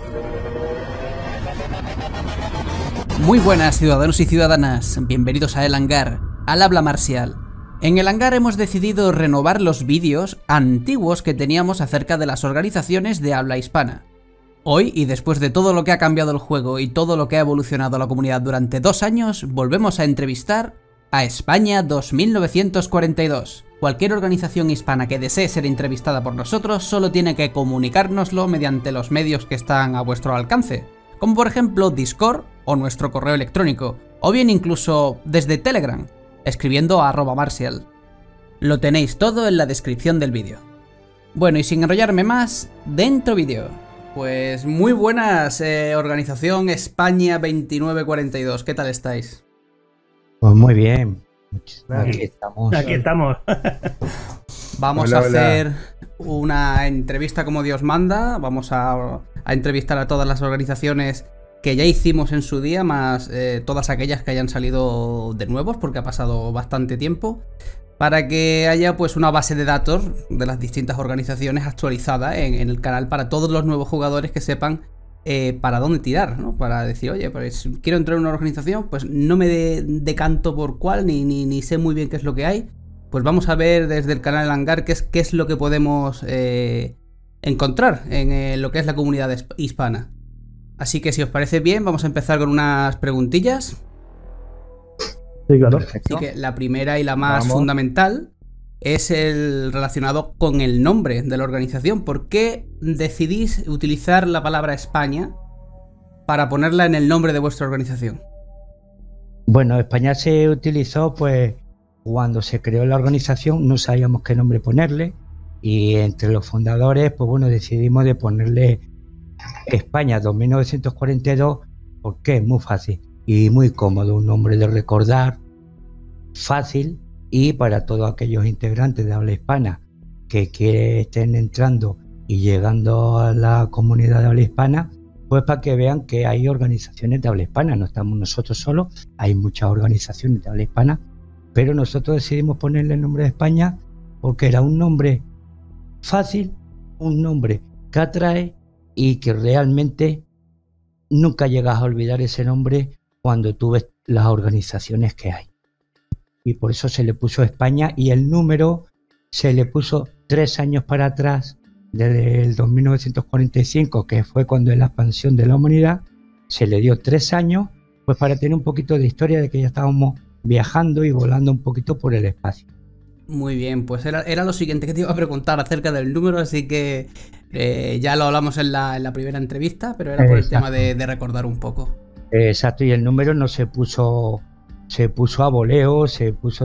Muy buenas ciudadanos y ciudadanas, bienvenidos a El Hangar, al habla Marcial. En El Hangar hemos decidido renovar los vídeos antiguos que teníamos acerca de las organizaciones de habla hispana. Hoy, y después de todo lo que ha cambiado el juego y todo lo que ha evolucionado la comunidad durante 2 años, volvemos a entrevistar a España 2942. Cualquier organización hispana que desee ser entrevistada por nosotros solo tiene que comunicárnoslo mediante los medios que están a vuestro alcance, como por ejemplo Discord o nuestro correo electrónico, o bien incluso desde Telegram, escribiendo a @marcial. Lo tenéis todo en la descripción del vídeo. Bueno, y sin enrollarme más, dentro vídeo. Pues muy buenas, organización España 2942, ¿qué tal estáis? Pues muy bien. Aquí estamos. Aquí estamos. Vamos a hacer una entrevista como Dios manda. Vamos a entrevistar a todas las organizaciones que ya hicimos en su día, más todas aquellas que hayan salido de nuevos, porque ha pasado bastante tiempo, para que haya pues una base de datos de las distintas organizaciones actualizada en el canal para todos los nuevos jugadores que sepan para dónde tirar, ¿no? Para decir, oye, pues quiero entrar en una organización, pues no me decanto por cuál, ni sé muy bien qué es lo que hay. Pues vamos a ver desde el canal El Hangar qué es lo que podemos encontrar en lo que es la comunidad hispana. Así que si os parece bien, vamos a empezar con unas preguntillas. Sí, claro. Así que la primera y la más fundamental es el relacionado con el nombre de la organización. ¿Por qué decidís utilizar la palabra España para ponerla en el nombre de vuestra organización? Bueno, España se utilizó pues cuando se creó la organización, no sabíamos qué nombre ponerle, y entre los fundadores pues bueno, decidimos de ponerle España 2942 porque es muy fácil y muy cómodo, un nombre de recordar, fácil, y para todos aquellos integrantes de habla hispana que estén entrando y llegando a la comunidad de habla hispana, pues para que vean que hay organizaciones de habla hispana, no estamos nosotros solos, hay muchas organizaciones de habla hispana, pero nosotros decidimos ponerle el nombre de España porque era un nombre fácil, un nombre que atrae y que realmente nunca llegas a olvidar ese nombre cuando tú ves las organizaciones que hay. Y por eso se le puso España, y el número se le puso 3 años para atrás, desde el 1945, que fue cuando es la expansión de la humanidad, se le dio 3 años, pues para tener un poquito de historia de que ya estábamos viajando y volando un poquito por el espacio. Muy bien, pues era lo siguiente que te iba a preguntar acerca del número, así que ya lo hablamos en la primera entrevista, pero era por el tema de recordar un poco. Exacto, y el número no se puso a voleo, se puso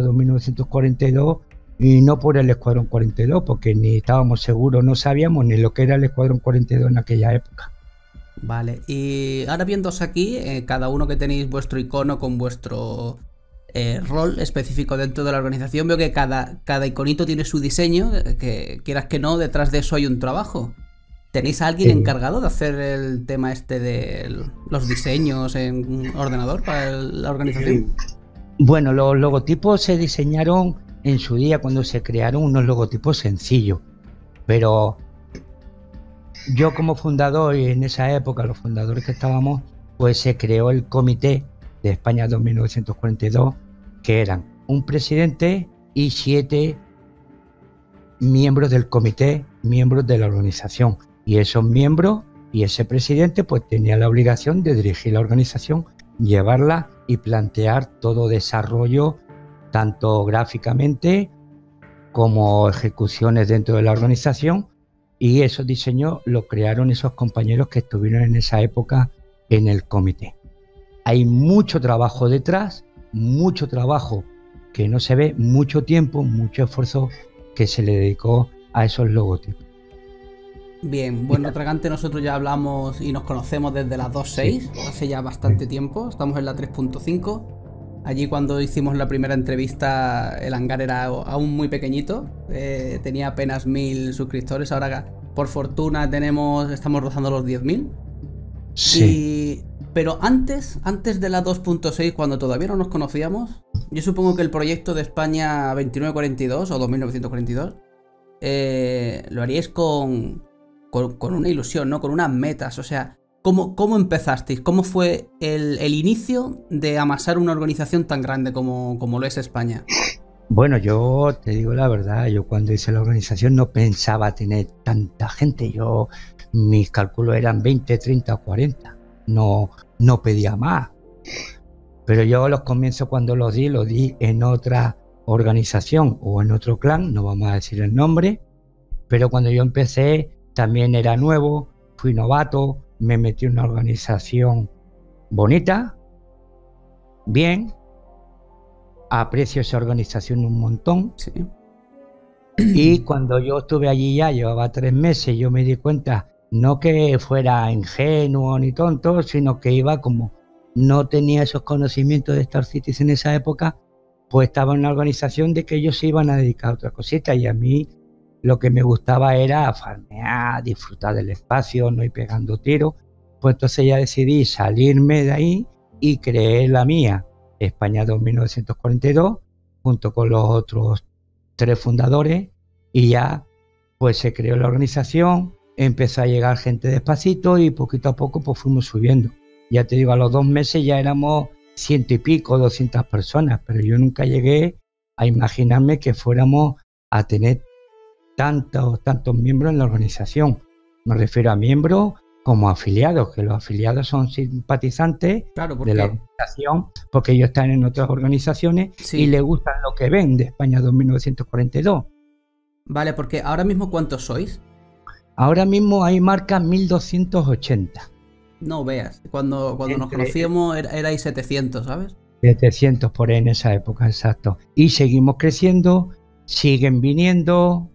2942 y no por el Escuadrón 42, porque ni estábamos seguros, no sabíamos ni lo que era el Escuadrón 42 en aquella época. Vale, y ahora viéndoos aquí, cada uno que tenéis vuestro icono con vuestro rol específico dentro de la organización, veo que cada iconito tiene su diseño, que quieras que no, detrás de eso hay un trabajo. ¿Tenéis a alguien encargado de hacer el tema este de los diseños en ordenador para la organización? Bueno, los logotipos se diseñaron en su día cuando se crearon unos logotipos sencillos, pero yo como fundador, y en esa época los fundadores que estábamos, pues se creó el comité de España 2942, que eran un presidente y 7 miembros del comité, miembros de la organización. Y esos miembros y ese presidente pues tenía la obligación de dirigir la organización, llevarla y plantear todo desarrollo, tanto gráficamente como ejecuciones dentro de la organización, y esos diseños los crearon esos compañeros que estuvieron en esa época en el comité. Hay mucho trabajo detrás, mucho trabajo que no se ve, mucho tiempo, mucho esfuerzo que se le dedicó a esos logotipos. Bien, bueno, Tragante, nosotros ya hablamos y nos conocemos desde la 2.6, hace ya bastante tiempo, estamos en la 3.5. Allí cuando hicimos la primera entrevista el hangar era aún muy pequeñito, tenía apenas 1000 suscriptores, ahora por fortuna estamos rozando los 10.000. Sí. Pero antes de la 2.6, cuando todavía no nos conocíamos, yo supongo que el proyecto de España 2942 o 2942 lo haríais con una ilusión, ¿no? Con unas metas, o sea, ¿Cómo empezasteis? ¿Cómo fue el inicio de amasar una organización tan grande como lo es España? Bueno, yo te digo la verdad, yo cuando hice la organización no pensaba tener tanta gente. Mis cálculos eran 20, 30 o 40. No pedía más. Pero yo los comienzos cuando los di en otra organización o en otro clan, no vamos a decir el nombre, pero cuando yo empecé también era nuevo, fui novato, me metí en una organización bonita, bien, aprecio esa organización un montón. Sí. Y cuando yo estuve allí ya, llevaba 3 meses, yo me di cuenta, no que fuera ingenuo ni tonto, sino que iba como no tenía esos conocimientos de Star Citizen en esa época, pues estaba en una organización de que ellos se iban a dedicar a otra cosita y a mí lo que me gustaba era farmear, disfrutar del espacio, no ir pegando tiros. Pues entonces ya decidí salirme de ahí y creé la mía, España 1942, junto con los otros 3 fundadores, y ya pues se creó la organización, empezó a llegar gente despacito y poquito a poco pues fuimos subiendo. Ya te digo, a los 2 meses ya éramos 100 y pico, 200 personas, pero yo nunca llegué a imaginarme que fuéramos a tener tantos miembros en la organización. Me refiero a miembros como afiliados, que los afiliados son simpatizantes de la organización porque ellos están en otras organizaciones y les gustan lo que ven de España 1942. Vale, porque ahora mismo ¿cuántos sois? Ahora mismo hay marca 1280. No veas, cuando nos conocíamos erais 700, ¿sabes? 700 por ahí en esa época, exacto. Y seguimos creciendo, siguen viniendo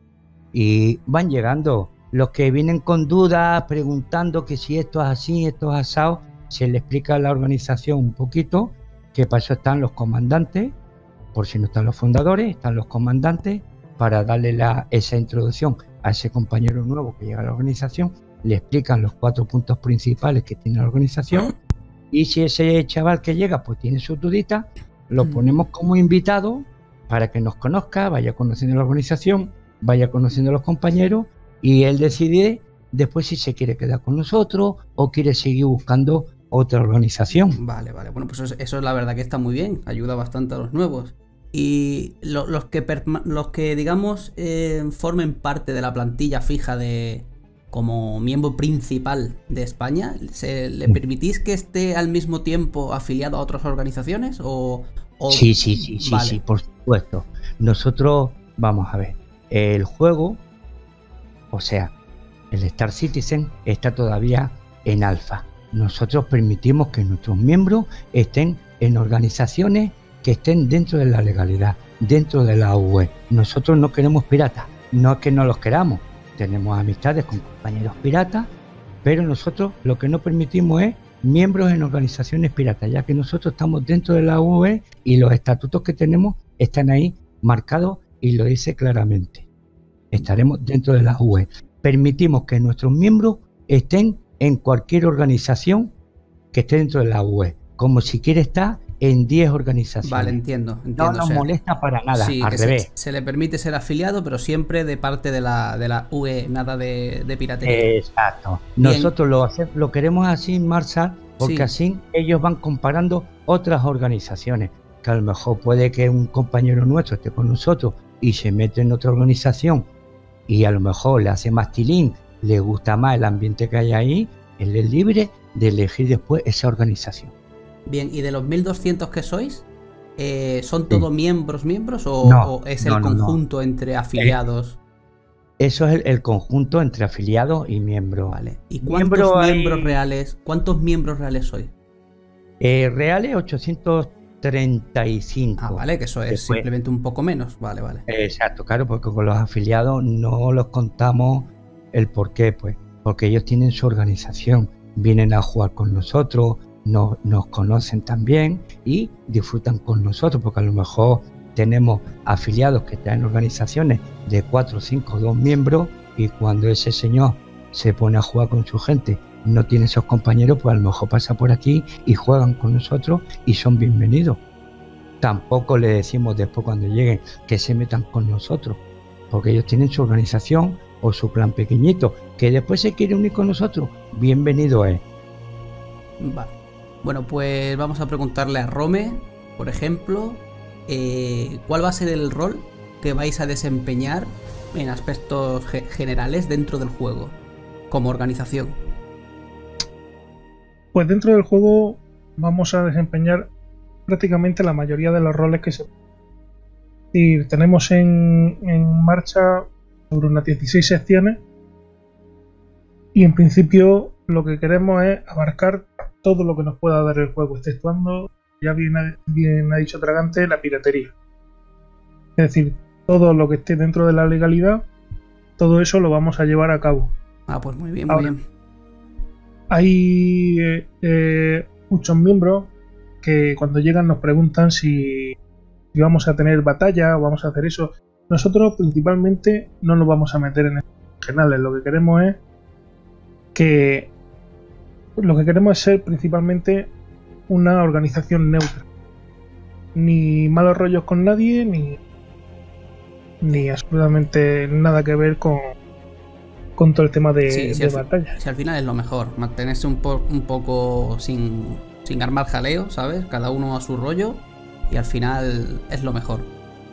y van llegando. Los que vienen con dudas, preguntando que si esto es así, esto es asado, se le explica a la organización un poquito, que para eso están los comandantes, por si no están los fundadores, están los comandantes, para darle esa introducción a ese compañero nuevo que llega a la organización, le explican los 4 puntos principales que tiene la organización, y si ese chaval que llega pues tiene su dudita, lo ponemos como invitado para que nos conozca, vaya conociendo la organización, vaya conociendo a los compañeros, y él decide después si se quiere quedar con nosotros o quiere seguir buscando otra organización. Vale, bueno, pues eso es la verdad que está muy bien, ayuda bastante a los nuevos. Y los que digamos formen parte de la plantilla fija como miembro principal de España, ¿le permitís que esté al mismo tiempo afiliado a otras organizaciones? Sí, vale. Sí, por supuesto. Nosotros, vamos a ver, el juego, o sea, el Star Citizen está todavía en alfa. Nosotros permitimos que nuestros miembros estén en organizaciones que estén dentro de la legalidad, dentro de la UE. Nosotros no queremos piratas, no es que no los queramos. Tenemos amistades con compañeros piratas, pero nosotros lo que no permitimos es miembros en organizaciones piratas, ya que nosotros estamos dentro de la UE y los estatutos que tenemos están ahí marcados y lo dice claramente. Estaremos dentro de la UE. Permitimos que nuestros miembros estén en cualquier organización que esté dentro de la UE, como si quiere estar en 10 organizaciones. Vale, entiendo. No nos molesta para nada, sí, al revés. Se le permite ser afiliado, pero siempre de parte de la UE, nada de piratería. Exacto. Bien. Nosotros lo queremos así, Marshall, porque así ellos van comparando otras organizaciones, que a lo mejor puede que un compañero nuestro esté con nosotros y se mete en otra organización y a lo mejor le hace más tilín, le gusta más el ambiente que hay ahí, él es libre de elegir después esa organización. Bien, ¿y de los 1200 que sois, son todos miembros o es el conjunto entre afiliados? Eso es el conjunto entre afiliados y miembros. Vale. ¿Y cuántos miembros reales sois? Reales 835. Ah, vale, que eso es simplemente un poco menos. Vale. Exacto, claro, porque con los afiliados no los contamos el por qué, pues, porque ellos tienen su organización, vienen a jugar con nosotros, nos conocen también y disfrutan con nosotros, porque a lo mejor tenemos afiliados que están en organizaciones de 4, 5, 2 miembros y cuando ese señor se pone a jugar con su gente, no tiene esos compañeros, pues a lo mejor pasa por aquí y juegan con nosotros y son bienvenidos. Tampoco le decimos después cuando lleguen que se metan con nosotros, porque ellos tienen su organización o su clan pequeñito, que después se quiere unir con nosotros, bienvenido es. Vale. Bueno, pues vamos a preguntarle a Rome, por ejemplo, ¿cuál va a ser el rol que vais a desempeñar en aspectos generales dentro del juego, como organización? Pues dentro del juego vamos a desempeñar prácticamente la mayoría de los roles que se... Es decir, tenemos en marcha sobre unas 16 secciones y en principio lo que queremos es abarcar todo lo que nos pueda dar el juego, exceptuando, ya bien ha dicho Tragante, la piratería. Es decir, todo lo que esté dentro de la legalidad, todo eso lo vamos a llevar a cabo. Ah, pues muy bien, muy bien. Hay muchos miembros que cuando llegan nos preguntan si vamos a tener batalla o vamos a hacer eso. Nosotros principalmente no nos vamos a meter en generales. Lo que queremos es ser principalmente una organización neutra. Ni malos rollos con nadie, ni absolutamente nada que ver con todo el tema de batalla. Si al final es lo mejor, mantenerse un poco sin armar jaleo, ¿sabes? Cada uno a su rollo y al final es lo mejor.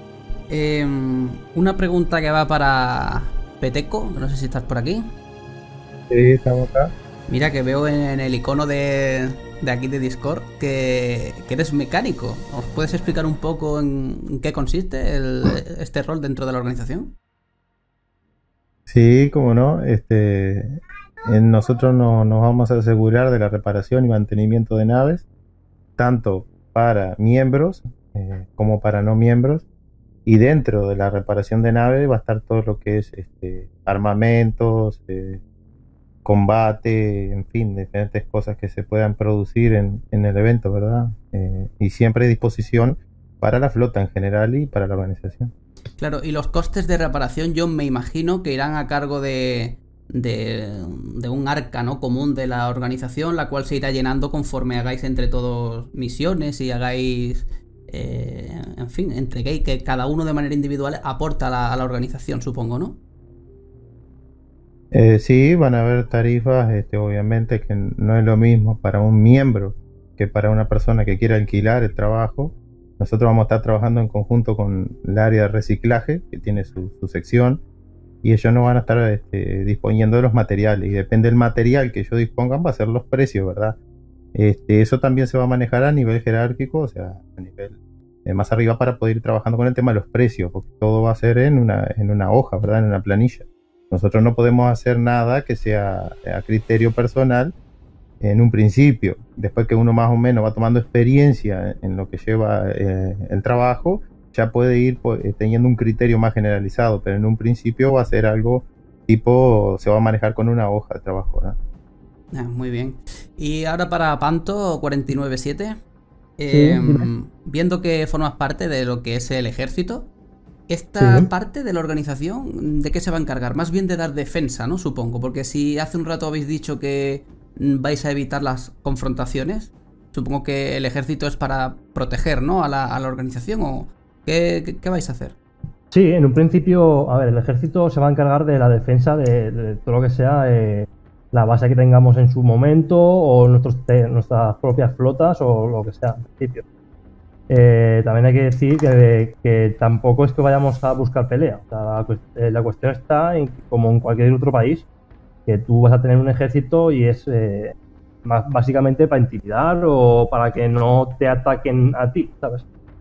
Una pregunta que va para Peteco, no sé si estás por aquí. Sí, estamos acá. Mira que veo en el icono de aquí de Discord que eres mecánico. ¿Os puedes explicar un poco en qué consiste este rol dentro de la organización? Sí, cómo no. Nosotros nos vamos a asegurar de la reparación y mantenimiento de naves, tanto para miembros como para no miembros. Y dentro de la reparación de naves va a estar todo lo que es armamentos, combate, en fin, diferentes cosas que se puedan producir en el evento, ¿verdad? Y siempre a disposición para la flota en general y para la organización. Claro, y los costes de reparación yo me imagino que irán a cargo de un arca, ¿no?, común de la organización, la cual se irá llenando conforme hagáis entre todos misiones y hagáis, en fin, entreguéis, que cada uno de manera individual aporta a la organización, supongo, ¿no? Sí, van a haber tarifas, obviamente que no es lo mismo para un miembro que para una persona que quiera alquilar el trabajo. Nosotros vamos a estar trabajando en conjunto con el área de reciclaje, que tiene su sección, y ellos nos van a estar disponiendo de los materiales, y depende del material que ellos dispongan va a ser los precios, ¿verdad? Eso también se va a manejar a nivel jerárquico, o sea, a nivel más arriba, para poder ir trabajando con el tema de los precios, porque todo va a ser en una hoja, ¿verdad? En una planilla. Nosotros no podemos hacer nada que sea a criterio personal en un principio. Después que uno más o menos va tomando experiencia en lo que lleva el trabajo, ya puede ir teniendo un criterio más generalizado, pero en un principio va a ser algo tipo, se va a manejar con una hoja de trabajo, ¿verdad? Muy bien. Y ahora para Panto 497, viendo que formas parte de lo que es el ejército, esta parte de la organización, ¿de qué se va a encargar? Más bien de dar defensa, ¿no? Supongo, porque si hace un rato habéis dicho que vais a evitar las confrontaciones, supongo que el ejército es para proteger, ¿no?, a la organización, ¿o qué vais a hacer? Sí, en un principio, a ver, el ejército se va a encargar de la defensa de todo lo que sea la base que tengamos en su momento o nuestras propias flotas o lo que sea, en principio. También hay que decir que tampoco es que vayamos a buscar pelea. O sea, la cuestión está como en cualquier otro país, que tú vas a tener un ejército y es básicamente para intimidar o para que no te ataquen a ti, ¿sabes?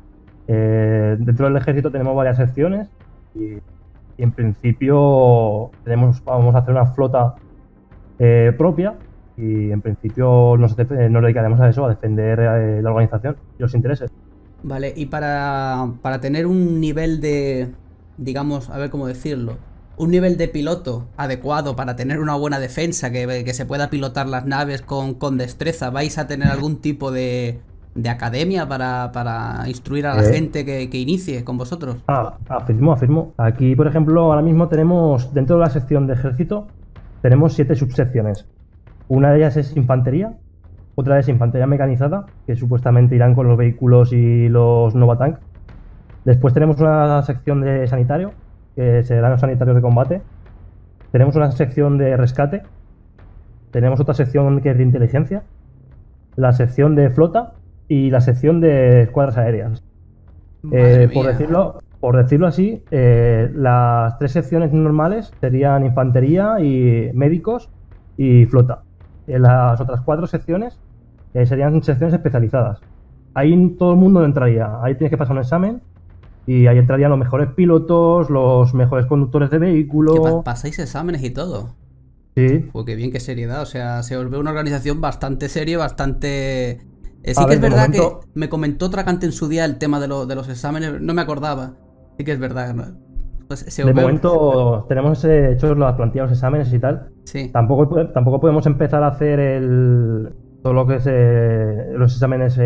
Dentro del ejército tenemos varias secciones y en principio vamos a hacer una flota propia y en principio nos dedicaremos a eso, a defender la organización y los intereses. Vale, y para tener un nivel de, digamos, a ver cómo decirlo, un nivel de piloto adecuado para tener una buena defensa, que se pueda pilotar las naves con destreza, ¿vais a tener algún tipo de academia para instruir a la gente que inicie con vosotros? Afirmo. Aquí, por ejemplo, ahora mismo tenemos, dentro de la sección de ejército, tenemos 7 subsecciones. Una de ellas es infantería, otra es infantería mecanizada, que supuestamente irán con los vehículos y los Novatank. Después tenemos una sección de sanitario, que serán los sanitarios de combate. Tenemos una sección de rescate. Tenemos otra sección que es de inteligencia. la sección de flota y la sección de escuadras aéreas. Madre Por mía. decirlo así, las 3 secciones normales serían infantería y médicos y flota. Las otras 4 secciones serían secciones especializadas. Ahí todo el mundo entraría. Ahí tienes que pasar un examen y ahí entrarían los mejores pilotos, los mejores conductores de Que vehículo. pasáis exámenes y todo. Sí. Pues qué bien, qué seriedad. O sea, se os ve una organización bastante seria, bastante... sí A que ver, es de verdad momento- que me comentó Tracante en su día el tema de los exámenes. No me acordaba. Sí que es verdad, ¿no? Pues se os De ve... momento tenemos hechos las plantillas, los exámenes y tal. Sí. Tampoco podemos empezar a hacer todo lo que es los exámenes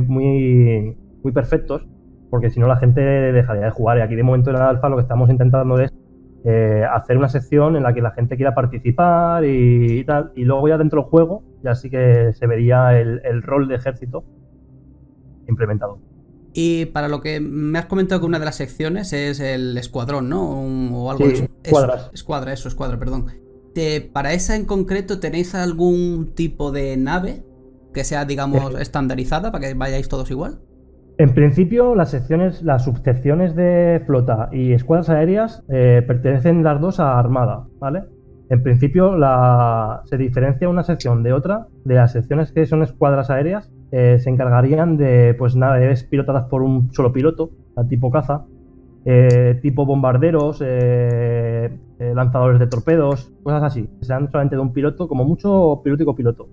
muy perfectos, porque si no la gente dejaría de jugar. Y aquí de momento en el alfa lo que estamos intentando es hacer una sección en la que la gente quiera participar y tal. Y luego ya dentro del juego ya sí que se vería el rol de ejército implementado. Y para lo que me has comentado que una de las secciones es el escuadrón, ¿no? O algo Sí, de eso. escuadras. Escuadra, perdón. Para esa en concreto, ¿tenéis algún tipo de nave que sea, digamos, estandarizada para que vayáis todos igual? En principio, las subsecciones de flota y escuadras aéreas pertenecen las dos a Armada, ¿vale? En principio, se diferencia una sección de otra. De las secciones que son escuadras aéreas, se encargarían de pues naves pilotadas por un solo piloto, tipo caza, tipo bombarderos, lanzadores de torpedos, cosas así. Que sean solamente de un piloto, como mucho piloto y copiloto.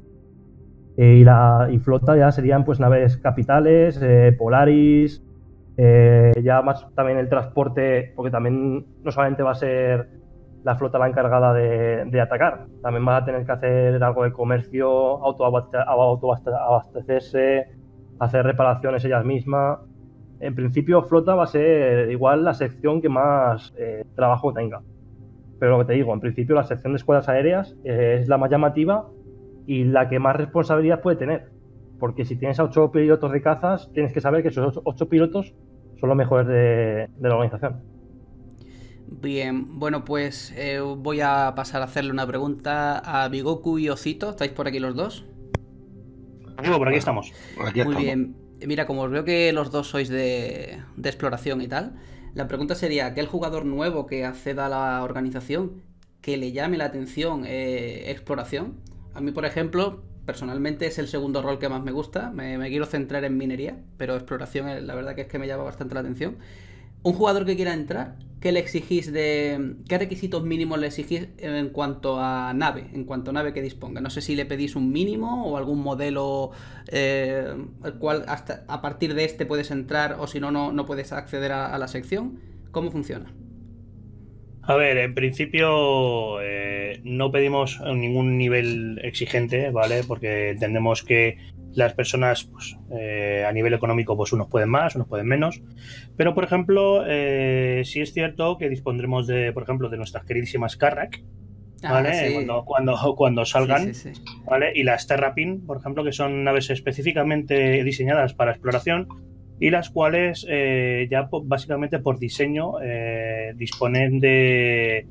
Y flota ya serían pues naves capitales, Polaris, ya más también el transporte, porque también no solamente va a ser la flota la encargada de atacar, también va a tener que hacer algo de comercio, autoabastecerse, hacer reparaciones ellas mismas. En principio flota va a ser igual la sección que más trabajo tenga. Pero lo que te digo, en principio la sección de escuadras aéreas es la más llamativa y la que más responsabilidad puede tener. Porque si tienes a 8 pilotos de cazas, tienes que saber que esos 8 pilotos son los mejores de la organización. Bien, bueno, pues voy a pasar a hacerle una pregunta a Bigoku y Ocito. ¿Estáis por aquí los dos? Digo, por aquí estamos. Aquí Muy estamos. bien. Mira, como os veo que los dos sois de exploración y tal, la pregunta sería, aquel jugador nuevo que acceda a la organización, que le llame la atención exploración. A mí, por ejemplo, personalmente es el segundo rol que más me gusta. Me quiero centrar en minería, pero exploración la verdad que es que me llama bastante la atención. Un jugador que quiera entrar, ¿qué le exigís qué requisitos mínimos le exigís en cuanto a nave que disponga? No sé si le pedís un mínimo o algún modelo al cual hasta a partir de este puedes entrar, o si no, no puedes acceder a la sección. ¿Cómo funciona? A ver, en principio no pedimos ningún nivel exigente, ¿vale? Porque entendemos que las personas pues, a nivel económico pues unos pueden más, unos pueden menos. Pero, por ejemplo, sí es cierto que dispondremos por ejemplo, de nuestras queridísimas Carrack, ¿vale? Sí. Cuando salgan, Sí. ¿vale? Y las Terrapin, por ejemplo, que son naves específicamente diseñadas para exploración y las cuales ya básicamente por diseño disponen de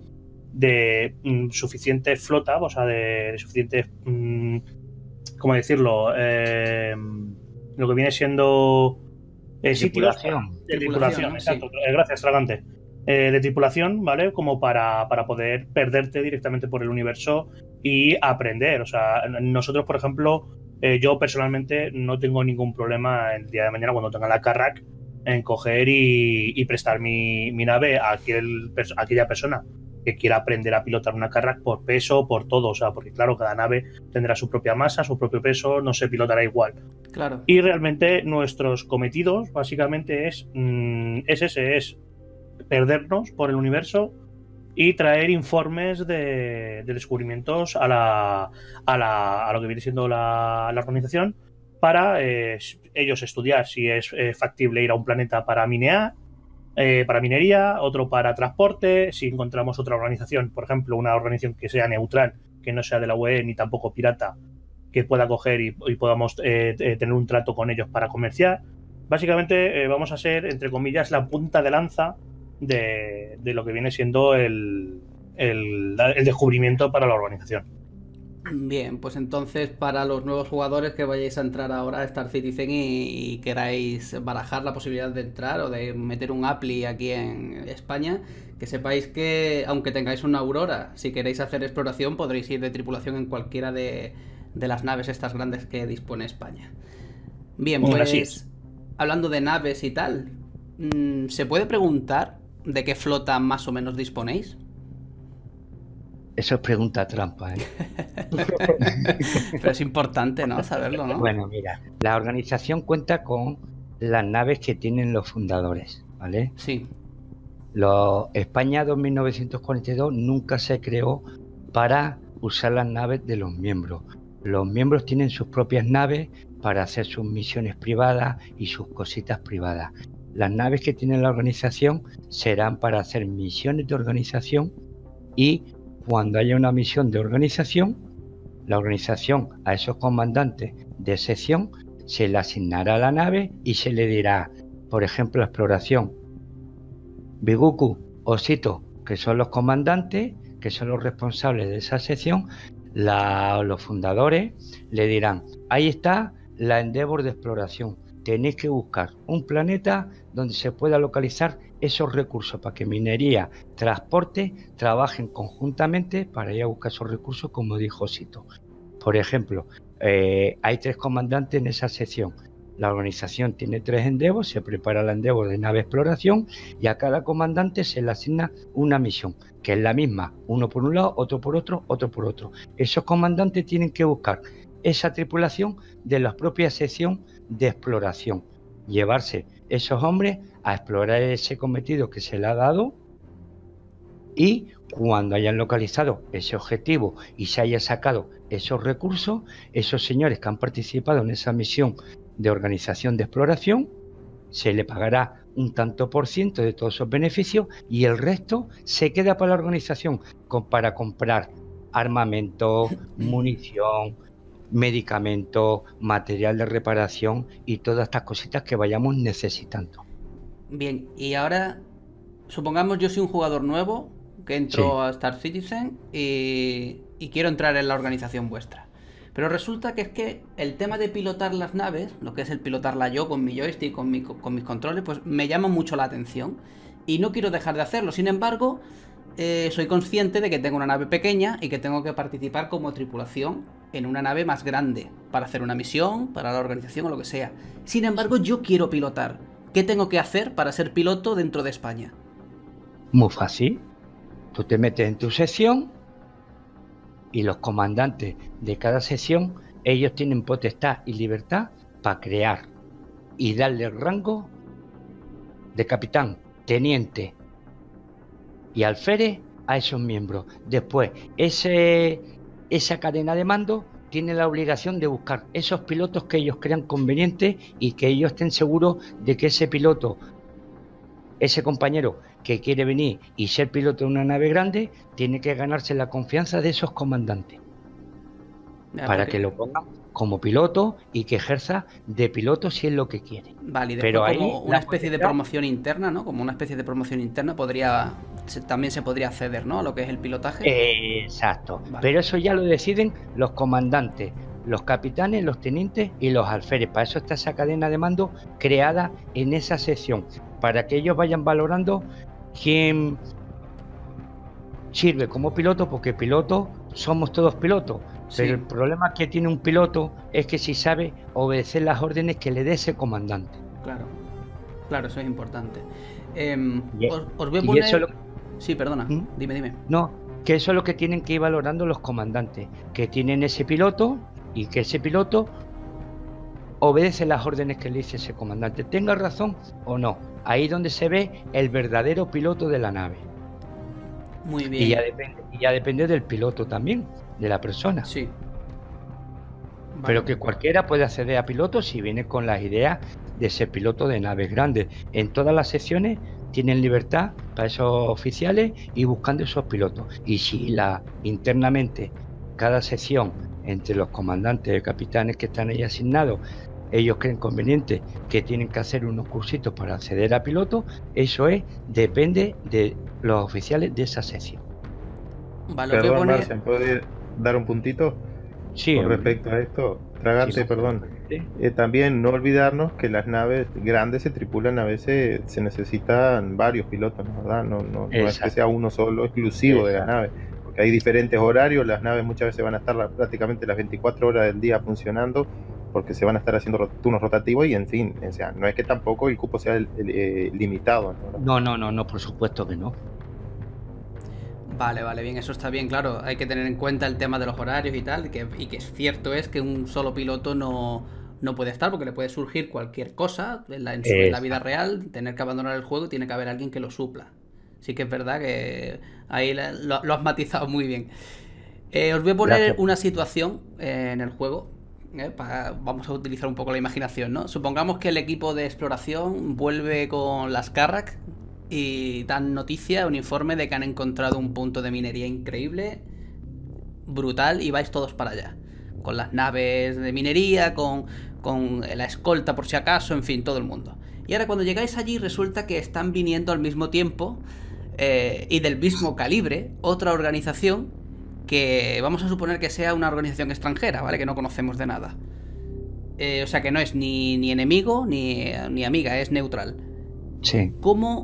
suficiente flota, o sea, de suficiente, ¿cómo decirlo? Lo que viene siendo sitios de tripulación, ¿no? exacto. Sí. Gracias, Tragante. De tripulación, ¿vale? Como para poder perderte directamente por el universo y aprender. O sea, nosotros, por ejemplo, yo personalmente no tengo ningún problema el día de mañana cuando tenga la Carrack en coger y prestar mi nave a aquella persona que quiera aprender a pilotar una Carrack por peso, por todo. O sea, porque claro, cada nave tendrá su propia masa, su propio peso, no se pilotará igual. Claro. Y realmente nuestros cometidos básicamente es perdernos por el universo y traer informes de descubrimientos a lo que viene siendo la organización para ellos estudiar si es factible ir a un planeta para minear, para minería, otro para transporte, si encontramos otra organización, por ejemplo, una organización que sea neutral, que no sea de la UE ni tampoco pirata, que pueda coger y podamos tener un trato con ellos para comerciar. Básicamente vamos a ser, entre comillas, la punta de lanza de lo que viene siendo el descubrimiento para la organización. Bien, pues entonces para los nuevos jugadores que vayáis a entrar ahora a Star Citizen y queráis barajar la posibilidad de entrar o de meter un appli aquí en España, que sepáis que aunque tengáis una Aurora, si queréis hacer exploración podréis ir de tripulación en cualquiera de las naves estas grandes que dispone España. Bien, Así pues es. hablando de naves y tal, ¿se puede preguntar de qué flota más o menos disponéis? Eso es pregunta trampa, ¿eh? Pero es importante, ¿no? Saberlo, ¿no? Bueno, mira, la organización cuenta con las naves que tienen los fundadores, ¿vale? Sí. España 2942 nunca se creó para usar las naves de los miembros. Los miembros tienen sus propias naves para hacer sus misiones privadas y sus cositas privadas. Las naves que tiene la organización serán para hacer misiones de organización y cuando haya una misión de organización, la organización a esos comandantes de sección se le asignará la nave y se le dirá, por ejemplo, exploración, Biguku o Sito, que son los comandantes, que son los responsables de esa sección, los fundadores le dirán, ahí está la Endeavour de exploración, tenéis que buscar un planeta donde se pueda localizar esos recursos para que minería, transporte trabajen conjuntamente para ir a buscar esos recursos, como dijo Sito. Por ejemplo, hay 3 comandantes en esa sección. La organización tiene 3 Endeavours, se prepara la Endeavour de nave exploración y a cada comandante se le asigna una misión, que es la misma, uno por un lado, otro por otro, otro por otro. Esos comandantes tienen que buscar esa tripulación de la propia sección de exploración, llevarse esos hombres a explorar ese cometido que se le ha dado y cuando hayan localizado ese objetivo y se haya sacado esos recursos, esos señores que han participado en esa misión de organización de exploración, se le pagará un tanto por ciento de todos esos beneficios y el resto se queda para la organización para comprar armamento, munición, medicamentos, material de reparación y todas estas cositas que vayamos necesitando. Bien, y ahora, supongamos yo soy un jugador nuevo que entro a Star Citizen y quiero entrar en la organización vuestra. Pero resulta que es que el tema de pilotar las naves, lo que es el pilotarla yo con mi joystick, con mis controles, pues me llama mucho la atención y no quiero dejar de hacerlo. Sin embargo, soy consciente de que tengo una nave pequeña y que tengo que participar como tripulación en una nave más grande para hacer una misión, para la organización o lo que sea. Sin embargo, yo quiero pilotar. ¿Qué tengo que hacer para ser piloto dentro de España? Muy fácil. Tú te metes en tu sección y los comandantes de cada sección, ellos tienen potestad y libertad para crear y darle rango de capitán, teniente y alférez a esos miembros. Después, esa cadena de mando tiene la obligación de buscar esos pilotos que ellos crean convenientes y que ellos estén seguros de que ese piloto, ese compañero que quiere venir y ser piloto de una nave grande, tiene que ganarse la confianza de esos comandantes para que lo pongan como piloto y que ejerza de piloto si es lo que quiere. Vale, y después pero como una especie de promoción interna, ¿no? Como una especie de promoción interna también se podría acceder, ¿no? A lo que es el pilotaje. Exacto. Vale. Pero eso ya lo deciden los comandantes, los capitanes, los tenientes y los alférez. Para eso está esa cadena de mando creada en esa sección, para que ellos vayan valorando quién sirve como piloto, porque pilotos somos todos pilotos. Pero sí, el problema que tiene un piloto es que si sabe obedecer las órdenes que le dé ese comandante. Claro, claro, eso es importante. Os voy a poner... Eso Sí, perdona, dime. No, que eso es lo que tienen que ir valorando los comandantes, que tienen ese piloto y que ese piloto obedece las órdenes que le dice ese comandante, tenga razón o no. Ahí donde se ve el verdadero piloto de la nave. Muy bien. Y ya depende del piloto también, de la persona. Sí. Vale. Pero que cualquiera puede acceder a piloto si viene con las ideas de ser piloto de naves grandes. En todas las secciones tienen libertad para esos oficiales y buscando esos pilotos. Y si internamente cada sección, entre los comandantes y capitanes que están ahí asignados, ellos creen conveniente que tienen que hacer unos cursitos para acceder a piloto, eso depende de los oficiales de esa sección. Vale, perdón, Marcen, ¿puedo dar un puntito? Sí, Con hombre. respecto a esto, Tragante, Sí, perdón, sí. también no olvidarnos que las naves grandes se tripulan a veces, se necesitan varios pilotos, ¿no? ¿Verdad? No es que sea Exacto. uno solo exclusivo de la Exacto. nave, porque hay diferentes horarios, las naves muchas veces van a estar prácticamente las 24 horas del día funcionando, porque se van a estar haciendo turnos rotativos y en fin, o sea, no es que tampoco el cupo sea limitado, ¿no? No, por supuesto que no. Vale, vale, bien, eso está bien, claro. Hay que tener en cuenta el tema de los horarios y tal, y que es cierto es que un solo piloto no puede estar porque le puede surgir cualquier cosa en la vida Exacto. real, tener que abandonar el juego y tiene que haber alguien que lo supla. Sí que es verdad que ahí lo has matizado muy bien. Os voy a poner Gracias. una situación en el juego. Vamos a utilizar un poco la imaginación, ¿no? Supongamos que el equipo de exploración vuelve con las Carrack y dan noticia, un informe de que han encontrado un punto de minería increíble, brutal, y vais todos para allá. Con las naves de minería, con la escolta por si acaso, en fin, todo el mundo. Y ahora cuando llegáis allí resulta que están viniendo al mismo tiempo y del mismo calibre otra organización que vamos a suponer que sea una organización extranjera, ¿vale? Que no conocemos de nada. O sea que no es ni enemigo ni amiga, es neutral. Sí.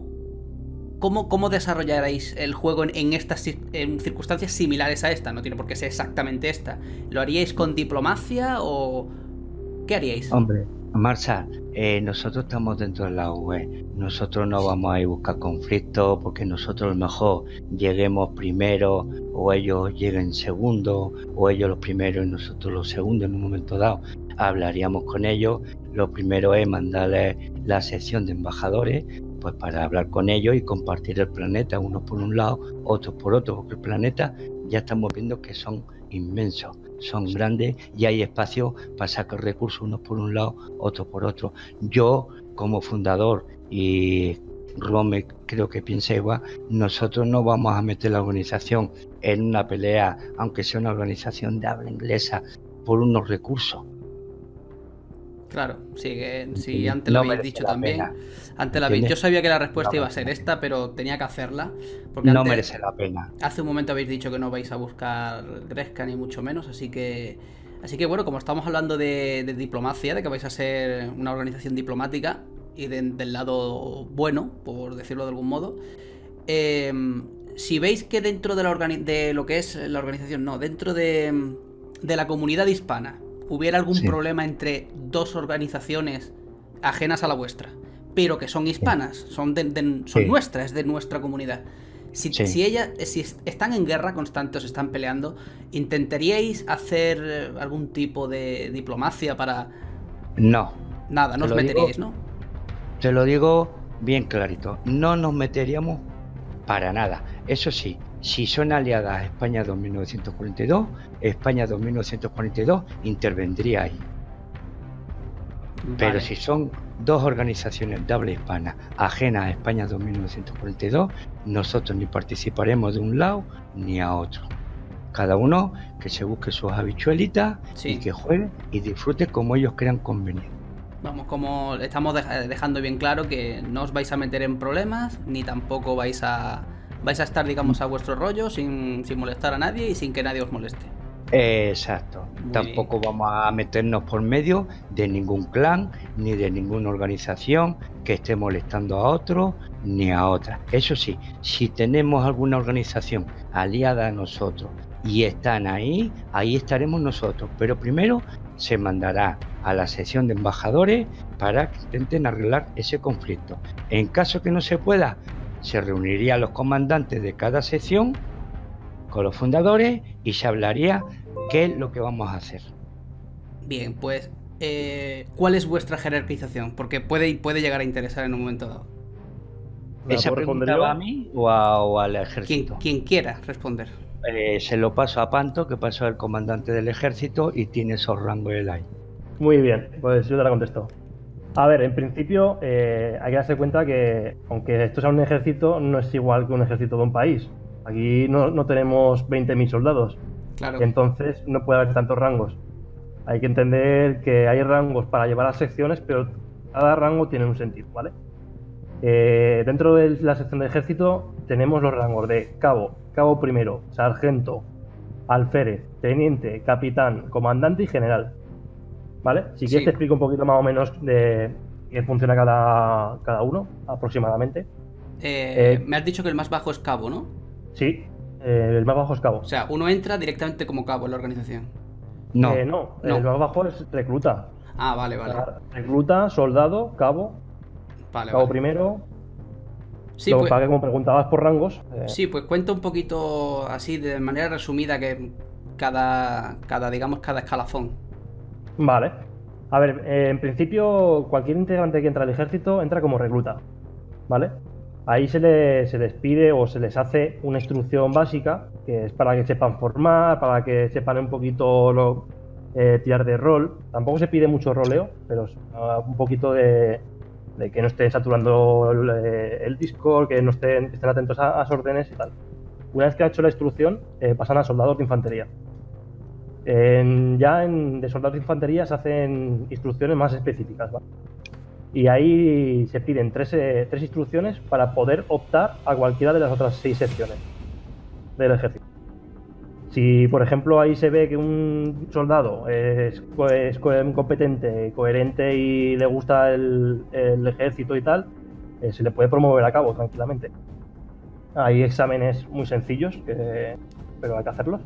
¿Cómo desarrollaréis el juego en estas circunstancias similares a esta? No tiene por qué ser exactamente esta. ¿Lo haríais con diplomacia o qué haríais? Hombre, Marshall, nosotros estamos dentro de la UE. Nosotros no vamos a ir a buscar conflictos porque nosotros a lo mejor lleguemos primero o ellos lleguen segundo o ellos los primeros y nosotros los segundos en un momento dado. Hablaríamos con ellos. Lo primero es mandarles la sección de embajadores pues para hablar con ellos y compartir el planeta, unos por un lado, otros por otro, porque el planeta ya estamos viendo que son inmensos, son grandes y hay espacio para sacar recursos unos por un lado, otros por otro. Yo, como fundador, y Rome creo que piensa igual, nosotros no vamos a meter la organización en una pelea, aunque sea una organización de habla inglesa, por unos recursos. Claro, sí, antes lo No habéis merece dicho la también. pena, Antes ¿entiendes? yo sabía que la respuesta No iba a merece ser la esta, pero tenía que hacerla. Porque No antes, merece la pena. hace un momento habéis dicho que no vais a buscar Gresca ni mucho menos, así que bueno, como estamos hablando de diplomacia, de que vais a ser una organización diplomática y del lado bueno, por decirlo de algún modo, si veis que dentro de lo que es la organización, no, dentro de la comunidad hispana hubiera algún Sí. problema entre dos organizaciones ajenas a la vuestra, pero que son hispanas, son Sí. nuestras, es de nuestra comunidad. Si están en guerra constante, os están peleando, ¿intentaríais hacer algún tipo de diplomacia para...? No. Nada, no os meteríais, ¿no? Te lo digo bien clarito, no nos meteríamos para nada. Eso sí, si son aliadas a España 2942, España 2942 intervendría ahí. Pero Vale. si son dos organizaciones de habla hispana ajenas a España 2942, nosotros ni participaremos de un lado ni a otro. Cada uno que se busque sus habichuelitas Sí. y que juegue y disfrute como ellos crean conveniente. Vamos, como estamos dejando bien claro que no os vais a meter en problemas, ni tampoco vais a estar, digamos, a vuestro rollo sin molestar a nadie y sin que nadie os moleste. Exacto. Muy Tampoco vamos a meternos por medio de ningún clan ni de ninguna organización que esté molestando a otro ni a otra. Eso sí, si tenemos alguna organización aliada a nosotros y están ahí estaremos nosotros. Pero primero se mandará a la sección de embajadores para que intenten arreglar ese conflicto. En caso que no se pueda, se reunirían los comandantes de cada sección con los fundadores y se hablaría qué es lo que vamos a hacer. Bien, pues, ¿cuál es vuestra jerarquización? Porque puede llegar a interesar en un momento dado. ¿Esa pregunta va a mí o al ejército? Quien quiera responder. Se lo paso a Panto, que pasó el comandante del ejército y tiene esos rangos él ahí. Muy bien, pues yo te la contesto. A ver, en principio hay que darse cuenta que aunque esto sea un ejército, no es igual que un ejército de un país. Aquí no tenemos 20.000 soldados. Claro. Entonces no puede haber tantos rangos. Hay que entender que hay rangos para llevar a secciones, pero cada rango tiene un sentido, ¿vale? Dentro de la sección de ejército tenemos los rangos de cabo primero, sargento, alférez, teniente, capitán, comandante y general. ¿Vale? Si quieres Sí. te explico un poquito más o menos de qué funciona cada uno, aproximadamente. Me has dicho que el más bajo es cabo, ¿no? Sí, el más bajo es cabo. O sea, uno entra directamente como cabo en la organización. No, No, No. el más bajo es recluta. Ah, vale, vale. Recluta, soldado, cabo, Vale, cabo vale. primero. Sí, Luego, pues, para que como preguntabas por rangos, sí, pues cuenta un poquito así de manera resumida que digamos, cada escalafón. vale. A ver, en principio cualquier integrante que entra al ejército entra como recluta, ¿vale? Ahí se les pide o se les hace una instrucción básica, que es para que sepan formar, para que sepan un poquito tirar de rol. Tampoco se pide mucho roleo, pero un poquito de que no estén saturando el Discord, que no estén atentos a las órdenes y tal. Una vez que ha hecho la instrucción, pasan a soldados de infantería. De soldados de infantería se hacen instrucciones más específicas, ¿vale? Y ahí se piden tres instrucciones para poder optar a cualquiera de las otras 6 secciones del ejército. Si, por ejemplo, ahí se ve que un soldado es competente, coherente y le gusta el ejército y tal, se le puede promover a cabo tranquilamente. Hay exámenes muy sencillos, pero hay que hacerlos.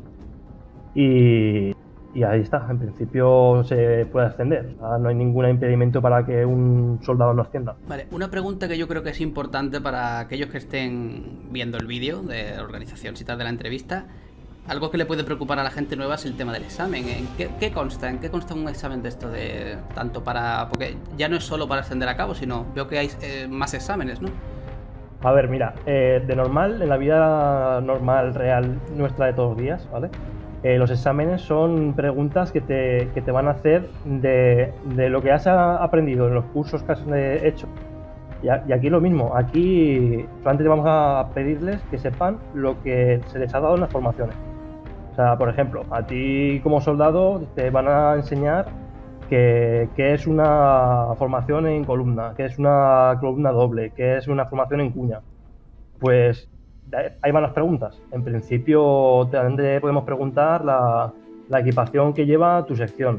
Y ahí está, en principio se puede ascender. O sea, no hay ningún impedimento para que un soldado no ascienda. Vale, una pregunta que yo creo que es importante para aquellos que estén viendo el vídeo de la organización, si tal, de la entrevista. Algo que le puede preocupar a la gente nueva es el tema del examen. ¿En qué consta? ¿En qué consta un examen de esto? Tanto para... Porque ya no es solo para ascender a cabo, sino veo que hay más exámenes, ¿no? A ver, mira, de normal, en la vida normal, real, nuestra de todos los días, ¿vale? Los exámenes son preguntas que te van a hacer de lo que has aprendido en los cursos que has hecho. Y aquí lo mismo, aquí solamente vamos a pedirles que sepan lo que se les ha dado en las formaciones. O sea, por ejemplo, a ti como soldado te van a enseñar qué es una formación en columna, qué es una columna doble, qué es una formación en cuña. Pues ahí van las preguntas. En principio también podemos preguntar la equipación que lleva tu sección,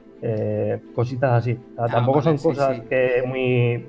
cositas así. O sea, tampoco vale, son sí, cosas sí. que muy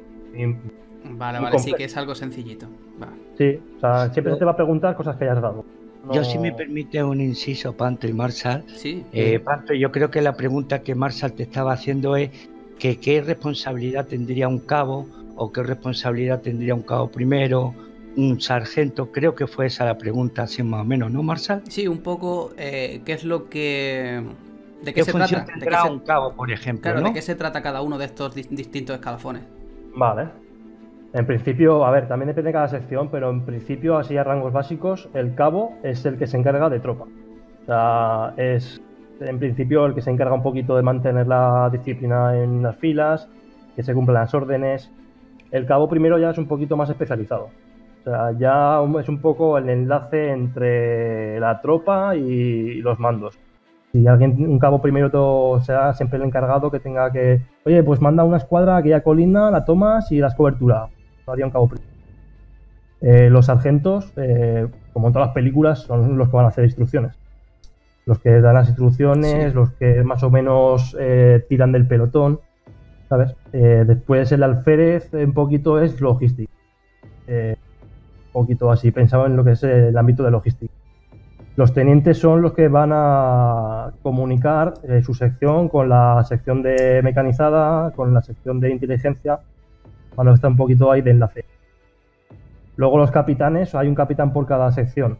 Vale, muy vale, sí complejo. que es algo sencillito. Va. Sí, o sea, siempre se te va a preguntar cosas que hayas dado. Yo, si me permite un inciso, Panto y Marshall. Sí. Panto, yo creo que la pregunta que Marshall te estaba haciendo es que qué responsabilidad tendría un cabo o qué responsabilidad tendría un cabo primero, un sargento. Creo que fue esa la pregunta, así más o menos, ¿no, Marshall? Sí, un poco qué es lo que... ¿De ¿Qué qué se función trata? tendrá un cabo, por ejemplo? Claro, ¿no? ¿de qué se trata cada uno de estos distintos escalafones? Vale. En principio, a ver, también depende de cada sección, pero en principio, así a rangos básicos, el cabo es el que se encarga de tropa. O sea, es en principio el que se encarga un poquito de mantener la disciplina en las filas, que se cumplan las órdenes. El cabo primero ya es un poquito más especializado. O sea, ya es un poco el enlace entre la tropa y los mandos. Si un cabo primero será siempre el encargado que tenga que... Oye, pues manda una escuadra a aquella colina, la tomas y das cobertura. No haría un cabo primero. Los sargentos, como en todas las películas, son los que van a hacer instrucciones. Los que dan las instrucciones, Sí. los que más o menos tiran del pelotón, ¿sabes? Después el alférez un poquito es logística. Un poquito así, pensaba en lo que es el ámbito de logística. Los tenientes son los que van a comunicar su sección con la sección de mecanizada, con la sección de inteligencia, cuando está un poquito ahí de enlace. Luego los capitanes, hay un capitán por cada sección.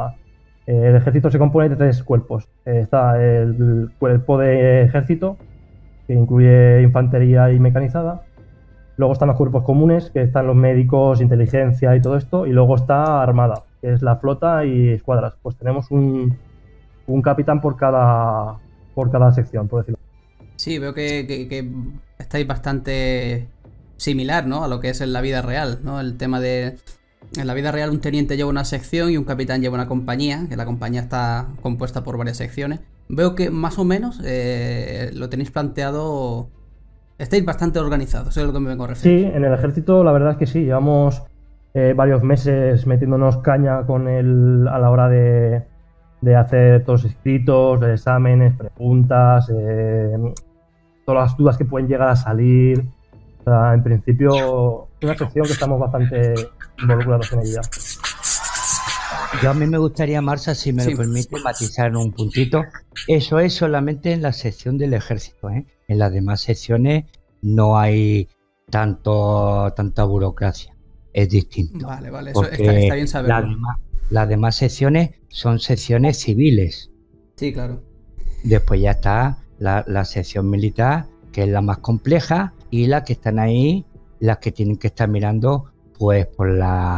El ejército se compone de 3 cuerpos. Está el cuerpo de ejército, que incluye infantería y mecanizada. Luego están los cuerpos comunes, que están los médicos, inteligencia y todo esto. Y luego está armada, que es la flota y escuadras. Pues tenemos un capitán por cada sección, por decirlo. Sí, veo que estáis bastante similar, ¿no? A lo que es en la vida real, ¿no? El tema de... En la vida real un teniente lleva una sección y un capitán lleva una compañía, que la compañía está compuesta por varias secciones. Veo que más o menos lo tenéis planteado... Estáis bastante organizados, eso es lo que me vengo a referir. Sí, en el ejército la verdad es que sí, llevamos varios meses metiéndonos caña a la hora de de hacer todos los escritos, de exámenes, preguntas, todas las dudas que pueden llegar a salir. O sea, en principio, es una sección que estamos bastante involucrados en ella. Yo a mí me gustaría, Marsa, si me lo permite, matizar un puntito. Eso es solamente en la sección del ejército, ¿eh? En las demás secciones no hay tanta burocracia. Es distinto. Vale, eso está bien saberlo. Las demás secciones son secciones civiles. Sí, claro. Después ya está la sección militar, que es la más compleja, y las que están ahí, las que tienen que estar mirando pues por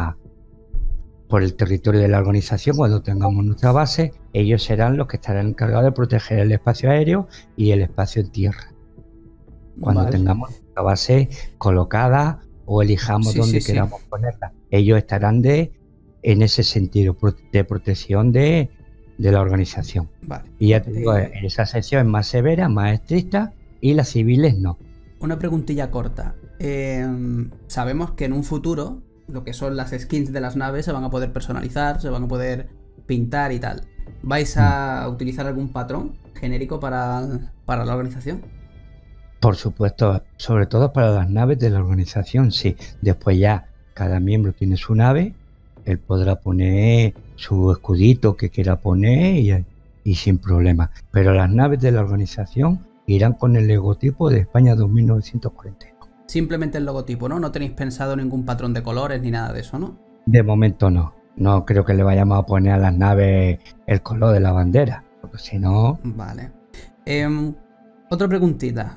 el territorio de la organización. Cuando tengamos nuestra base, ellos serán los que estarán encargados de proteger el espacio aéreo y el espacio en tierra. Cuando tengamos nuestra base colocada o elijamos dónde queramos ponerla, ellos estarán en ese sentido de protección de la organización. Vale. Y ya te digo, esa sección es más severa, más estricta, y las civiles no. Una preguntilla corta. Sabemos que en un futuro lo que son las skins de las naves se van a poder personalizar, se van a poder pintar y tal. ¿Vais a utilizar algún patrón genérico para la organización? Por supuesto, sobre todo para las naves de la organización, sí. Después ya cada miembro tiene su nave, él podrá poner su escudito que quiera poner y sin problema. Pero las naves de la organización irán con el logotipo de España 2940. Simplemente el logotipo, ¿no? No tenéis pensado ningún patrón de colores ni nada de eso, ¿no? De momento no. No creo que le vayamos a poner a las naves el color de la bandera, porque si no... Vale. Otra preguntita.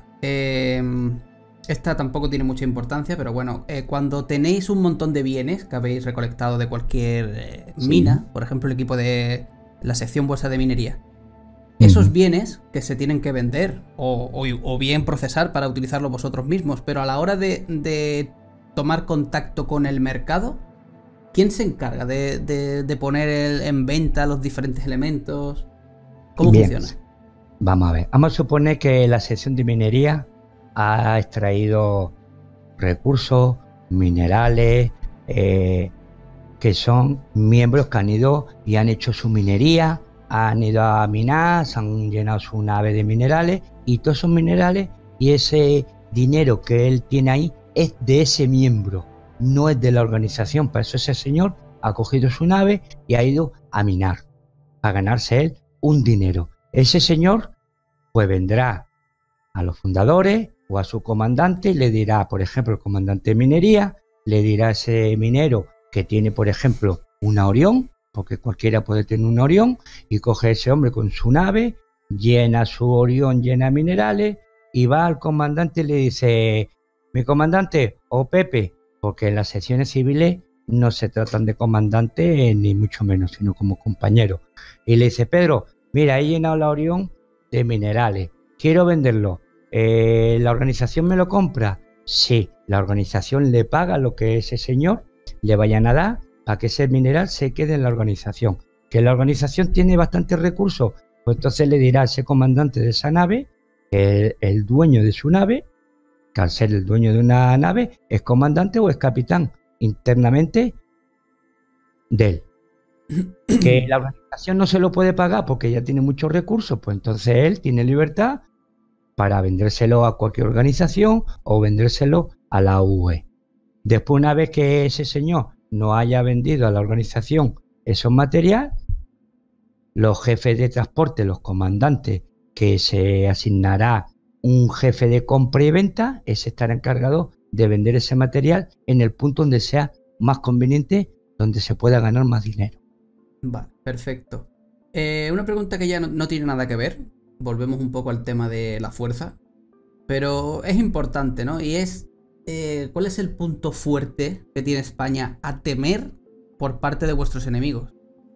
Esta tampoco tiene mucha importancia, pero bueno, cuando tenéis un montón de bienes que habéis recolectado de cualquier mina, por ejemplo el equipo de la sección vuestra de minería, esos bienes que se tienen que vender o bien procesar para utilizarlos vosotros mismos, pero a la hora de tomar contacto con el mercado, ¿quién se encarga de poner en venta los diferentes elementos? ¿Cómo funciona? Vamos a ver, vamos a suponer que la sección de minería ha extraído recursos, minerales, que son miembros que han ido y han hecho su minería, han ido a minar, se han llenado su nave de minerales, y todos esos minerales y ese dinero que él tiene ahí es de ese miembro, no es de la organización. Para eso ese señor ha cogido su nave y ha ido a minar, a ganarse él un dinero. Ese señor pues vendrá a los fundadores o a su comandante y le dirá, por ejemplo, el comandante de minería, le dirá a ese minero que tiene, por ejemplo, una Orión, porque cualquiera puede tener una Orión, y coge a ese hombre con su nave, llena su Orión, llena de minerales, y va al comandante y le dice: mi comandante, o Pepe, porque en las secciones civiles no se tratan de comandante ni mucho menos, sino como compañero. Y le dice: Pedro, mira, he llenado la Orión de minerales, quiero venderlo. ¿La organización me lo compra? Sí, la organización le paga lo que ese señor le vayan a dar para que ese mineral se quede en la organización. Que la organización tiene bastantes recursos, pues entonces le dirá a ese comandante de esa nave, el dueño de su nave, que al ser el dueño de una nave es comandante o es capitán internamente de él. Que la organización no se lo puede pagar porque ya tiene muchos recursos, pues entonces él tiene libertad para vendérselo a cualquier organización o vendérselo a la UE. Después, una vez que ese señor no haya vendido a la organización esos materiales, los jefes de transporte, los comandantes, que se asignará un jefe de compra y venta, ese estará encargado de vender ese material en el punto donde sea más conveniente, donde se pueda ganar más dinero. Vale, perfecto. Una pregunta que ya no tiene nada que ver. Volvemos un poco al tema de la fuerza, pero es importante, ¿no? Y es, ¿cuál es el punto fuerte que tiene España a temer por parte de vuestros enemigos?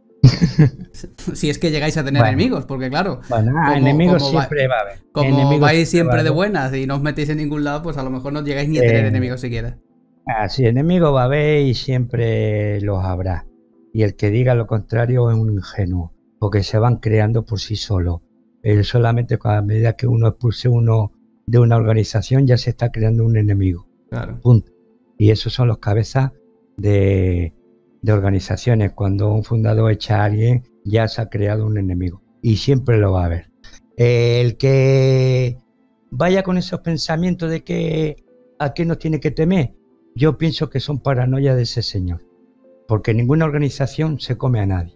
Si es que llegáis a tener enemigos, porque claro, enemigos siempre va a haber. Como vais siempre de buenas y no os metéis en ningún lado, pues a lo mejor no llegáis ni a tener enemigos siquiera. Sí, enemigos va a haber y siempre los habrá. Y el que diga lo contrario es un ingenuo, porque se van creando por sí solos. Solamente a medida que uno expulse uno de una organización ya se está creando un enemigo. Claro. Punto. Y esos son los cabezas de organizaciones. Cuando un fundador echa a alguien, ya se ha creado un enemigo y siempre lo va a haber. El que vaya con esos pensamientos de que a qué nos tiene que temer, yo pienso que son paranoia de ese señor, porque ninguna organización se come a nadie.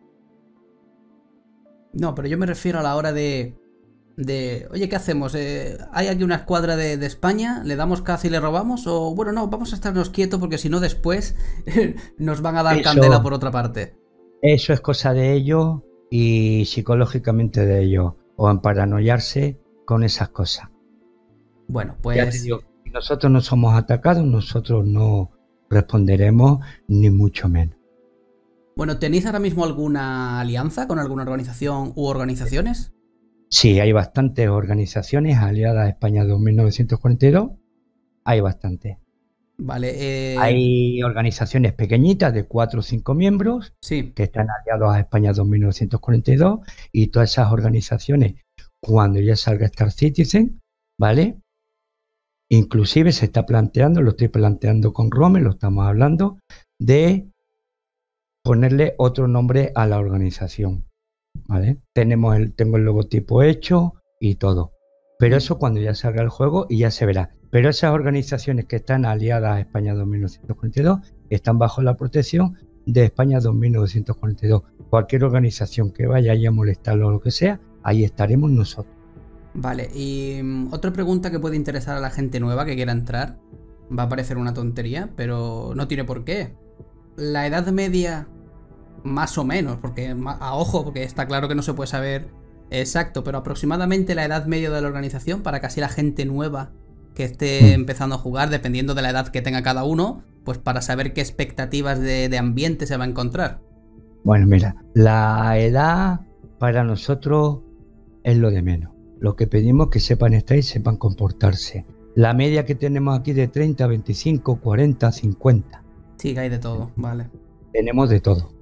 No, pero yo me refiero a la hora de oye, ¿qué hacemos? ¿Hay aquí una escuadra de España? ¿Le damos caza y le robamos? O bueno, no, vamos a estarnos quietos porque si no después nos van a dar candela por otra parte. Eso es cosa de ellos y psicológicamente de ellos, o en paranoiarse con esas cosas. Bueno, pues... Ya te digo, si nosotros no somos atacados, nosotros no responderemos ni mucho menos. Bueno, ¿tenéis ahora mismo alguna alianza con alguna organización u organizaciones? Sí, hay bastantes organizaciones aliadas a España 1942. Hay bastantes. Vale. Hay organizaciones pequeñitas de 4 o 5 miembros sí, que están aliados a España 1942 y todas esas organizaciones, cuando ya salga Star Citizen, ¿vale? Inclusive se está planteando, lo estoy planteando con Rome, lo estamos hablando, de ponerle otro nombre a la organización. ¿Vale? Tengo el logotipo hecho y todo. Pero eso cuando ya salga el juego y ya se verá. Pero esas organizaciones que están aliadas a España 1942 están bajo la protección de España 1942. Cualquier organización que vaya ahí a molestarlo o lo que sea, ahí estaremos nosotros. Vale, y otra pregunta que puede interesar a la gente nueva que quiera entrar. Va a parecer una tontería, pero no tiene por qué. La edad media... Más o menos, porque a ojo, porque está claro que no se puede saber exacto, pero aproximadamente la edad media de la organización, para que así la gente nueva que esté empezando a jugar, dependiendo de la edad que tenga cada uno, pues para saber qué expectativas de ambiente se va a encontrar. Bueno, mira, la edad para nosotros es lo de menos. Lo que pedimos es que sepan estar y sepan comportarse. La media que tenemos aquí de 30, 25, 40, 50. Sí, que hay de todo, vale. Tenemos de todo.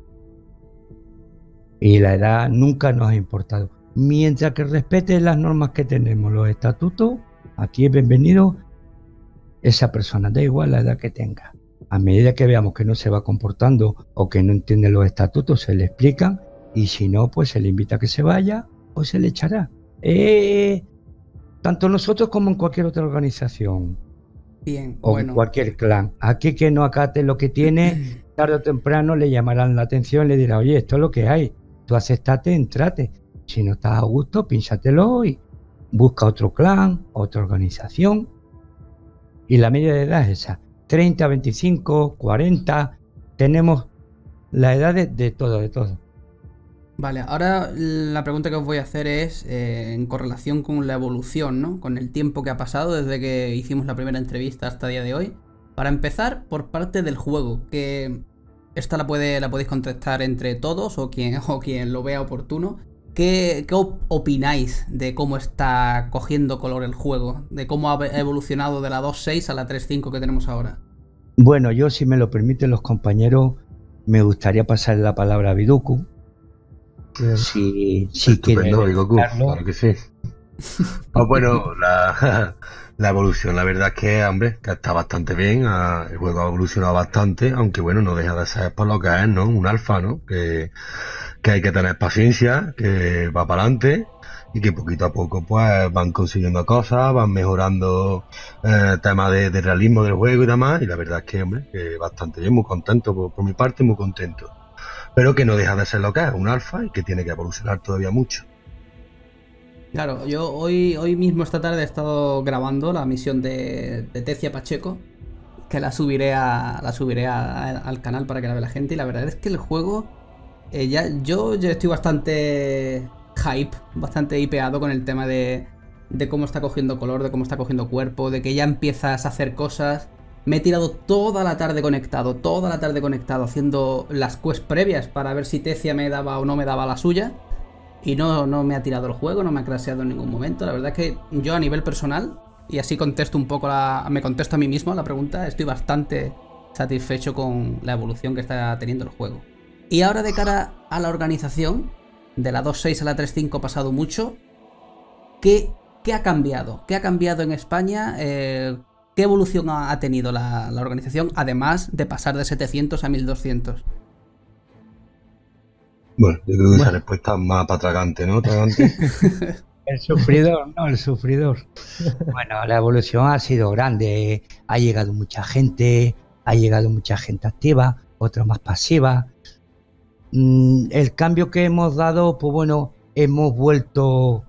Y la edad nunca nos ha importado. Mientras que respete las normas que tenemos, los estatutos, aquí es bienvenido esa persona, da igual la edad que tenga. A medida que veamos que no se va comportando o que no entiende los estatutos, se le explican y si no, pues se le invita a que se vaya o se le echará. Tanto nosotros como en cualquier otra organización. Bien, o bueno. En cualquier clan. Aquí que no acate lo que tiene, tarde o temprano le llamarán la atención y le dirá, oye, esto es lo que hay. Tú aceptate, entrate. Si no estás a gusto, pínsatelo y busca otro clan, otra organización. Y la media de edad es esa. 30, 25, 40. Tenemos la edad de todo, de todo. Vale, ahora la pregunta que os voy a hacer es en correlación con la evolución, ¿no? Con el tiempo que ha pasado desde que hicimos la primera entrevista hasta el día de hoy. Para empezar, por parte del juego, que esta la podéis contestar entre todos o quien lo vea oportuno. ¿Qué opináis de cómo está cogiendo color el juego? De cómo ha evolucionado de la 2.6 a la 3.5 que tenemos ahora. Bueno, yo, si me lo permiten los compañeros, me gustaría pasar la palabra a Biduku. Si quieren. Goku, claro que sí. Pues bueno, la evolución, la verdad es que, hombre, que está bastante bien. El juego ha evolucionado bastante, aunque bueno, no deja de ser por lo que es, ¿no? Un alfa, ¿no? Que hay que tener paciencia, que va para adelante y que poquito a poco pues van consiguiendo cosas, van mejorando temas de realismo del juego y demás. Y la verdad es que, hombre, que bastante bien, muy contento, por mi parte, muy contento. Pero que no deja de ser lo que es, un alfa, y que tiene que evolucionar todavía mucho. Claro, yo hoy mismo esta tarde he estado grabando la misión de Tecia Pacheco, que la subiré al canal para que la vea la gente, y la verdad es que el juego yo estoy bastante hype, bastante hipeado con el tema de cómo está cogiendo color, de cómo está cogiendo cuerpo, de que ya empiezas a hacer cosas. Me he tirado toda la tarde conectado haciendo las quests previas para ver si Tecia me daba o no me daba la suya. Y no me ha tirado el juego, no me ha crasheado en ningún momento. La verdad es que yo a nivel personal, y así contesto un poco me contesto a mí mismo la pregunta, estoy bastante satisfecho con la evolución que está teniendo el juego. Y ahora, de cara a la organización, de la 2.6 a la 3.5 ha pasado mucho. ¿Qué ha cambiado? ¿Qué ha cambiado en España? ¿Qué evolución ha tenido la organización, además de pasar de 700 a 1200? Bueno, yo creo que esa respuesta es más para tragante, ¿no? Tragante. El sufridor, no, el sufridor. Bueno, la evolución ha sido grande. Ha llegado mucha gente activa, otra más pasiva. El cambio que hemos dado, pues bueno, hemos vuelto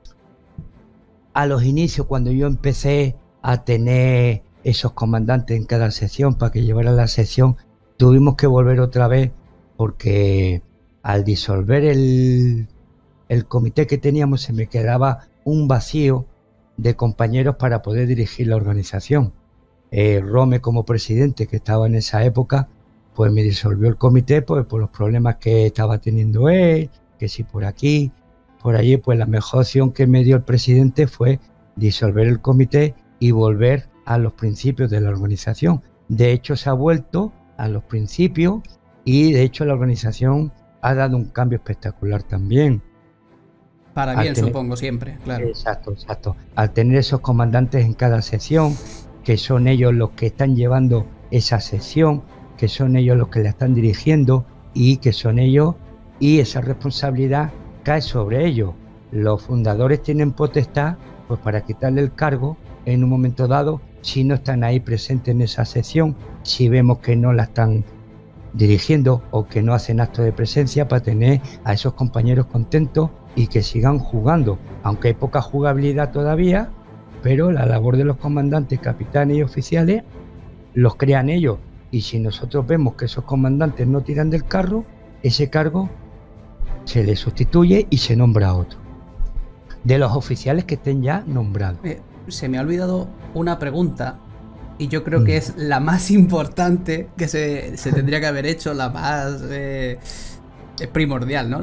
a los inicios cuando yo empecé a tener esos comandantes en cada sección para que llevaran la sección. Tuvimos que volver otra vez porque al disolver el comité que teníamos se me quedaba un vacío de compañeros para poder dirigir la organización. Rome como presidente, que estaba en esa época, pues me disolvió el comité pues, por los problemas que estaba teniendo él, que si por aquí, por allí, pues la mejor opción que me dio el presidente fue disolver el comité y volver a los principios de la organización. De hecho, se ha vuelto a los principios y de hecho la organización ha dado un cambio espectacular también. Para bien, supongo, siempre, claro. Exacto. Al tener esos comandantes en cada sección, que son ellos los que están llevando esa sección, que son ellos los que la están dirigiendo y que son ellos, y esa responsabilidad cae sobre ellos. Los fundadores tienen potestad pues para quitarle el cargo en un momento dado si no están ahí presentes en esa sección, si vemos que no la están dirigiendo o que no hacen acto de presencia, para tener a esos compañeros contentos y que sigan jugando, aunque hay poca jugabilidad todavía, pero la labor de los comandantes, capitanes y oficiales los crean ellos, y si nosotros vemos que esos comandantes no tiran del carro, ese cargo se le sustituye y se nombra a otro de los oficiales que estén ya nombrados. Se me ha olvidado una pregunta y yo creo que es la más importante que se tendría que haber hecho, la más primordial, ¿no?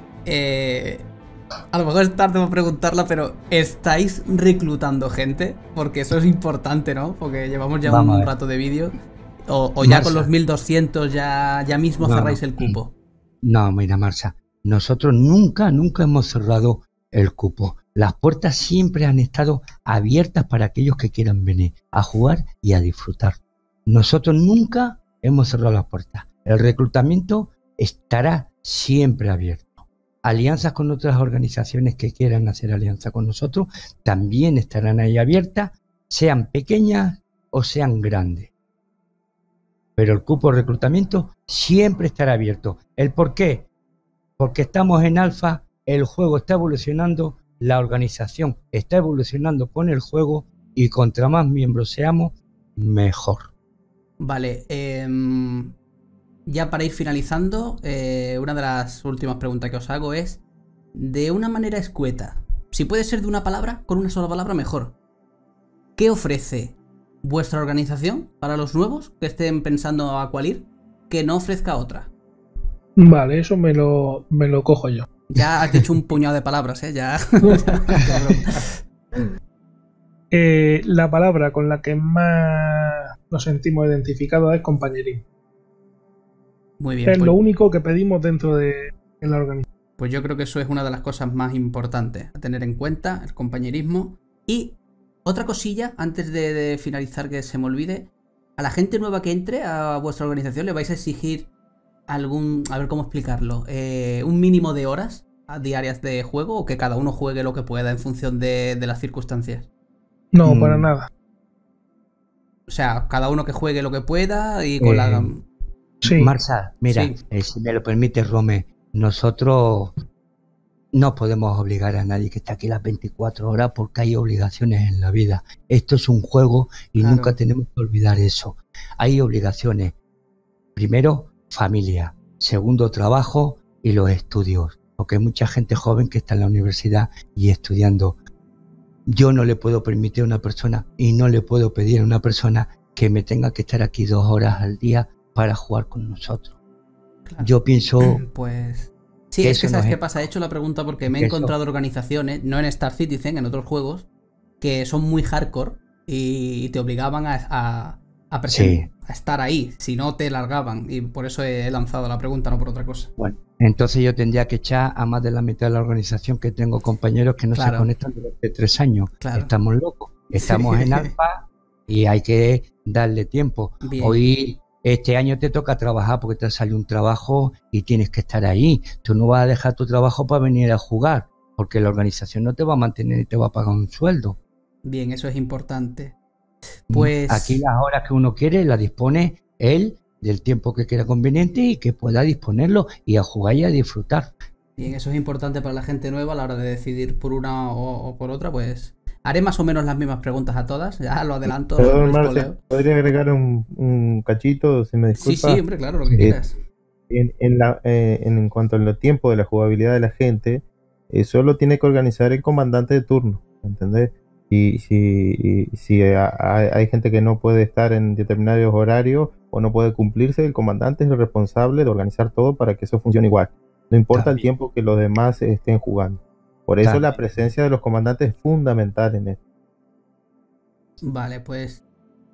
A lo mejor es tarde para preguntarla, pero ¿estáis reclutando gente? Porque eso es importante, ¿no? Porque llevamos ya un rato de vídeo. O ya con los 1200 ya mismo cerráis el cupo. No, mira, Marsa, nosotros nunca hemos cerrado el cupo. Las puertas siempre han estado abiertas para aquellos que quieran venir a jugar y a disfrutar. Nosotros nunca hemos cerrado las puertas. El reclutamiento estará siempre abierto. Alianzas con otras organizaciones que quieran hacer alianza con nosotros también estarán ahí abiertas, sean pequeñas o sean grandes. Pero el cupo de reclutamiento siempre estará abierto. ¿El por qué? Porque estamos en alfa, el juego está evolucionando, la organización está evolucionando con el juego y contra más miembros seamos, mejor. Vale, ya para ir finalizando, una de las últimas preguntas que os hago es, de una manera escueta, si puede ser de una palabra, con una sola palabra mejor, ¿qué ofrece vuestra organización para los nuevos que estén pensando a cuál ir, que no ofrezca otra? Vale, eso me lo cojo yo. Ya has dicho un puñado de palabras, ya. La palabra con la que más nos sentimos identificados es compañerismo. Muy bien. Es lo único que pedimos dentro de la organización. Pues yo creo que eso es una de las cosas más importantes a tener en cuenta, el compañerismo. Y otra cosilla, antes de finalizar, que se me olvide, a la gente nueva que entre a vuestra organización le vais a exigir a ver cómo explicarlo, un mínimo de horas diarias de juego, o que cada uno juegue lo que pueda en función de las circunstancias. No, para nada. O sea, cada uno que juegue lo que pueda y con la... Sí. Marsa, mira, si me lo permite, Rome, nosotros no podemos obligar a nadie que esté aquí las 24 horas porque hay obligaciones en la vida. Esto es un juego y nunca tenemos que olvidar eso. Hay obligaciones. Primero, familia. Segundo, trabajo y los estudios. Porque hay mucha gente joven que está en la universidad y estudiando. Yo no le puedo permitir a una persona y no le puedo pedir a una persona que me tenga que estar aquí 2 horas al día para jugar con nosotros. Claro. Yo pienso... Pues... Sí, es que ¿sabes qué pasa? He hecho la pregunta porque me he encontrado organizaciones, no en Star Citizen, en otros juegos, que son muy hardcore y te obligaban a estar ahí, si no te largaban, y por eso he lanzado la pregunta, no por otra cosa. Bueno, entonces yo tendría que echar a más de la mitad de la organización, que tengo compañeros que no se conectan durante 3 años. Claro. Estamos locos, estamos en alfa y hay que darle tiempo. Bien. Hoy este año te toca trabajar porque te sale un trabajo y tienes que estar ahí. Tú no vas a dejar tu trabajo para venir a jugar, porque la organización no te va a mantener y te va a pagar un sueldo. Bien, eso es importante. Pues aquí las horas que uno quiere las dispone él del tiempo que quiera conveniente y que pueda disponerlo y a jugar y a disfrutar. Bien, eso es importante para la gente nueva a la hora de decidir por una o por otra, pues haré más o menos las mismas preguntas a todas, ya lo adelanto. Perdón, Marcia, ¿podría agregar un cachito, si me disculpa? Sí, hombre, claro, lo que quieras. En cuanto al tiempo de la jugabilidad de la gente, solo tiene que organizar el comandante de turno, ¿entendés? Y si hay gente que no puede estar en determinados horarios o no puede cumplirse, el comandante es el responsable de organizar todo para que eso funcione igual. No importa el tiempo que los demás estén jugando. Por eso la presencia de los comandantes es fundamental en esto. Vale, pues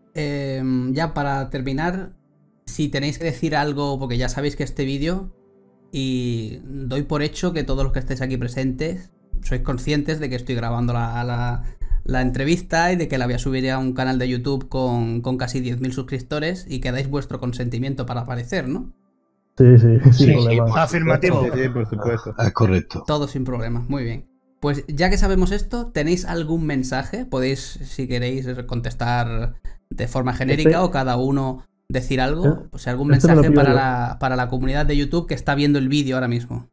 ya para terminar, si tenéis que decir algo, porque ya sabéis que este vídeo, y doy por hecho que todos los que estéis aquí presentes sois conscientes de que estoy grabando la entrevista y de que la voy a subir a un canal de YouTube con casi 10.000 suscriptores y que dais vuestro consentimiento para aparecer, ¿no? Sí, problema. Afirmativo. Sí, por supuesto. Es correcto. Todo sin problema, muy bien. Pues ya que sabemos esto, ¿tenéis algún mensaje? Podéis, si queréis, contestar de forma genérica o cada uno decir algo. O sea, algún mensaje para la comunidad de YouTube que está viendo el vídeo ahora mismo.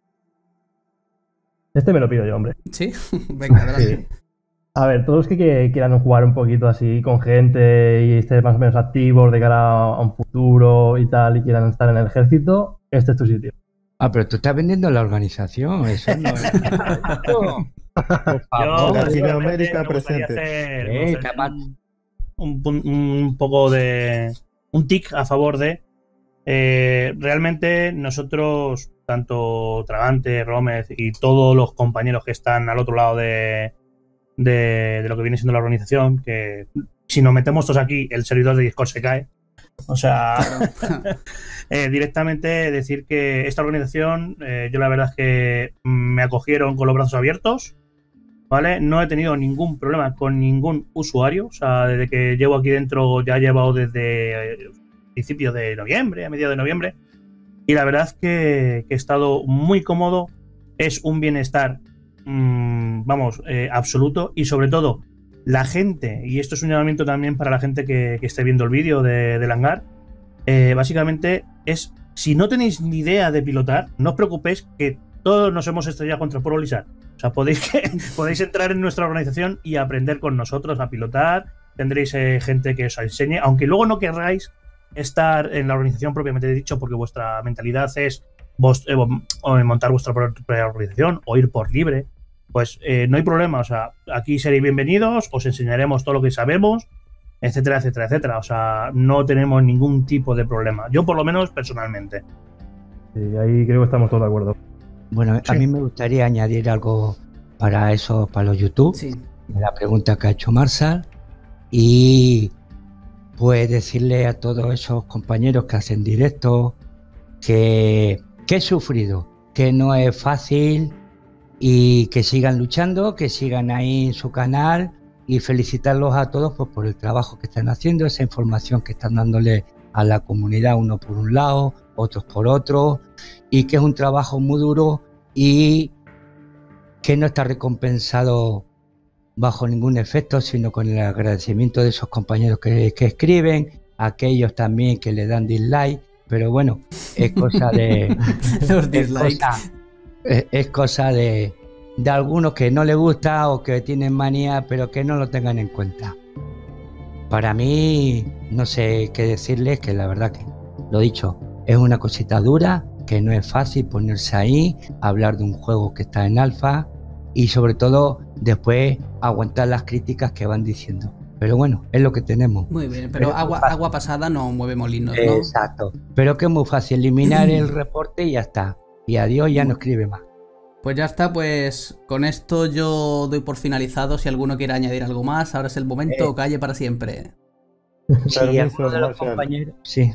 Este me lo pido yo, hombre. ¿Sí? Venga, adelante. Sí. A ver, todos los que quieran jugar un poquito así con gente y estén más o menos activos de cara a un futuro y tal, y quieran estar en el ejército, este es tu sitio. Ah, pero tú estás vendiendo la organización, eso no es. Por favor. Latinoamérica me gustaría presente. hacer, un poco de un tic a favor de realmente nosotros, tanto Travante, Rómez y todos los compañeros que están al otro lado de lo que viene siendo la organización, que si nos metemos todos aquí, el servidor de Discord se cae. O sea, directamente decir que esta organización, yo la verdad es que me acogieron con los brazos abiertos, ¿vale? No he tenido ningún problema con ningún usuario. O sea, desde que llevo aquí dentro ya he llevado desde principios de noviembre, a mediados de noviembre. Y la verdad es que he estado muy cómodo. Es un bienestar absoluto, y sobre todo la gente, y esto es un llamamiento también para la gente que esté viendo el vídeo del hangar, básicamente es, si no tenéis ni idea de pilotar, no os preocupéis, que todos nos hemos estrellado contra el Pueblo Lizard. O sea, podéis entrar en nuestra organización y aprender con nosotros a pilotar. Tendréis gente que os enseñe, aunque luego no querráis estar en la organización propiamente dicho, porque vuestra mentalidad es montar vuestra propia organización o ir por libre. Pues no hay problema, o sea, aquí seréis bienvenidos, os enseñaremos todo lo que sabemos, etcétera, etcétera, etcétera. O sea, no tenemos ningún tipo de problema. Yo, por lo menos, personalmente. Sí, ahí creo que estamos todos de acuerdo. Bueno, a mí me gustaría añadir algo para eso, para los YouTube. Sí. La pregunta que ha hecho Marshall. Y pues decirle a todos esos compañeros que hacen directo que he sufrido, que no es fácil, y que sigan luchando, que sigan ahí en su canal, y felicitarlos a todos pues, por el trabajo que están haciendo, esa información que están dándole a la comunidad, uno por un lado, otros por otro, y que es un trabajo muy duro y que no está recompensado bajo ningún efecto, sino con el agradecimiento de esos compañeros que escriben, aquellos también que le dan dislike, pero bueno, es cosa de... Los dislikes. Es cosa de algunos que no les gusta o que tienen manía, pero que no lo tengan en cuenta. Para mí, no sé qué decirles, que la verdad que, lo dicho, es una cosita dura, que no es fácil ponerse ahí, hablar de un juego que está en alfa y sobre todo después aguantar las críticas que van diciendo. Pero bueno, es lo que tenemos. Muy bien, pero agua pasada no mueve molinos, ¿no? Exacto, pero que es muy fácil eliminar el reporte y ya está. Y adiós, ya no escribe más. Pues ya está, pues con esto yo doy por finalizado. Si alguno quiere añadir algo más, ahora es el momento, calle para siempre. Sí, alguno de los compañeros. Sí.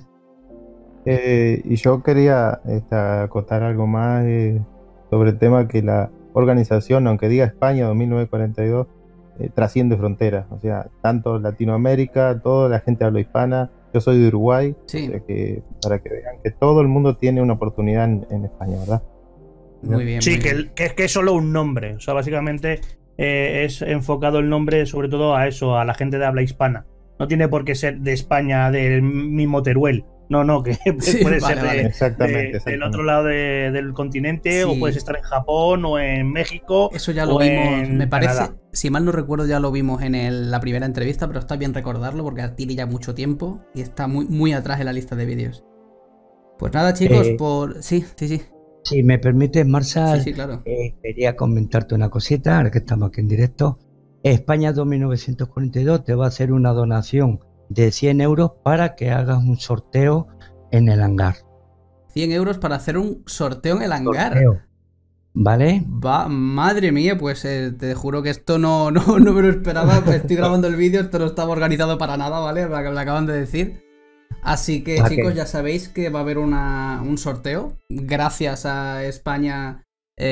Y yo quería acotar algo más sobre el tema que la organización, aunque diga España 2942, trasciende fronteras. O sea, tanto Latinoamérica, toda la gente habla hispana, Yo soy de Uruguay, Sí. o sea que, para que vean que todo el mundo tiene una oportunidad en España, ¿verdad? Muy bien. Sí, muy bien. que es solo un nombre. O sea, básicamente es enfocado el nombre sobre todo a eso, a la gente de habla hispana. No tiene por qué ser de España, del mismo Teruel. No, que Sí, puede vale, ser vale. Exactamente. del otro lado del continente, Sí. o puedes estar en Japón o en México. Eso ya lo o vimos, en me parece, Canadá. si mal no recuerdo ya lo vimos en la primera entrevista, pero está bien recordarlo porque tiene ya mucho tiempo y está muy, muy atrás en la lista de vídeos. Pues nada, chicos, Sí. Si me permites, Marshall, Sí, claro. quería comentarte una cosita, ahora que estamos aquí en directo. España 2942 te va a hacer una donación de 100 euros para que hagas un sorteo en el hangar. 100 euros para hacer un sorteo en el hangar. Sorteo, ¿vale? Madre mía, pues te juro que esto no me lo esperaba. Pues estoy grabando el vídeo, esto no estaba organizado para nada, ¿vale? Lo que me acaban de decir. Así que, Okay. chicos, ya sabéis que va a haber un sorteo gracias a España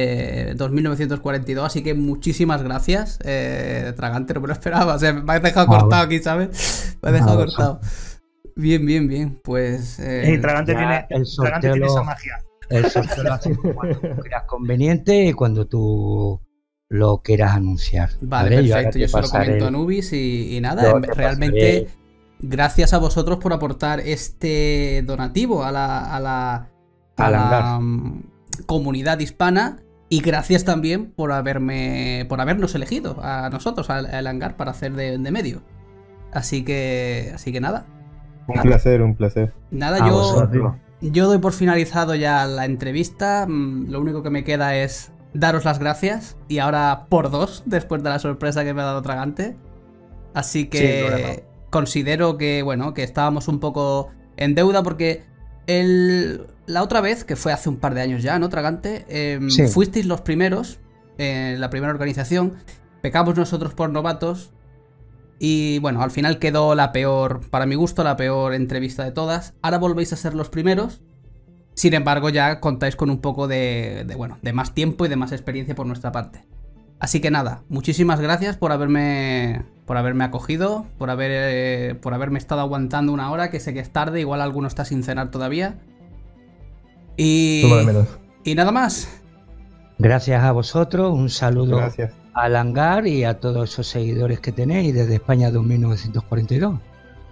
2942. Así que muchísimas gracias, Tragante, no me lo esperaba. O sea, me has dejado cortado aquí, ¿sabes? Me has dejado cortado. Bien. Pues. Tragante Ya tiene esa magia. El sorteo lo hacemos cuando tú creas conveniente y cuando tú lo quieras anunciar. Vale, Yo ahora perfecto. te Yo se lo pasaré- comento a Nubis y nada, yo te realmente pasaré- gracias a vosotros por aportar este donativo a la hangar. comunidad hispana, y gracias también por habernos elegido a nosotros, al hangar, para hacer de medio. Así que nada. Un placer. Nada, A vosotros. yo doy por finalizado ya la entrevista. Lo único que me queda es daros las gracias, y ahora por 2, después de la sorpresa que me ha dado Tragante. Así que considero que, bueno, que estábamos un poco en deuda porque la otra vez, que fue hace un par de años ya, ¿no, Tragante? Sí. Fuisteis los primeros, la primera organización, pecamos nosotros por novatos. Y bueno, al final quedó para mi gusto, la peor entrevista de todas. Ahora volvéis a ser los primeros. Sin embargo, ya contáis con un poco de más tiempo y de más experiencia por nuestra parte. Así que nada, muchísimas gracias por haberme acogido, por haberme estado aguantando una hora, que sé que es tarde, igual alguno está sin cenar todavía. Y Todo de menos. y nada más. Gracias a vosotros, un saludo Gracias. al hangar y a todos esos seguidores que tenéis desde España 2942.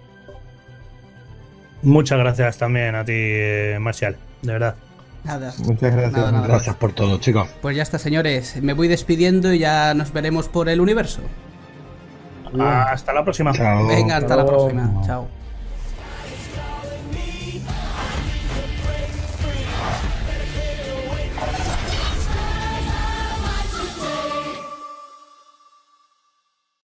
Muchas gracias también a ti, Marcial, de verdad. Nada. Muchas gracias. Nada. Gracias por todo, chicos. Pues ya está, señores. Me voy despidiendo y ya nos veremos por el universo. Hasta la próxima. Chao. Venga, hasta la luego. próxima. Chao.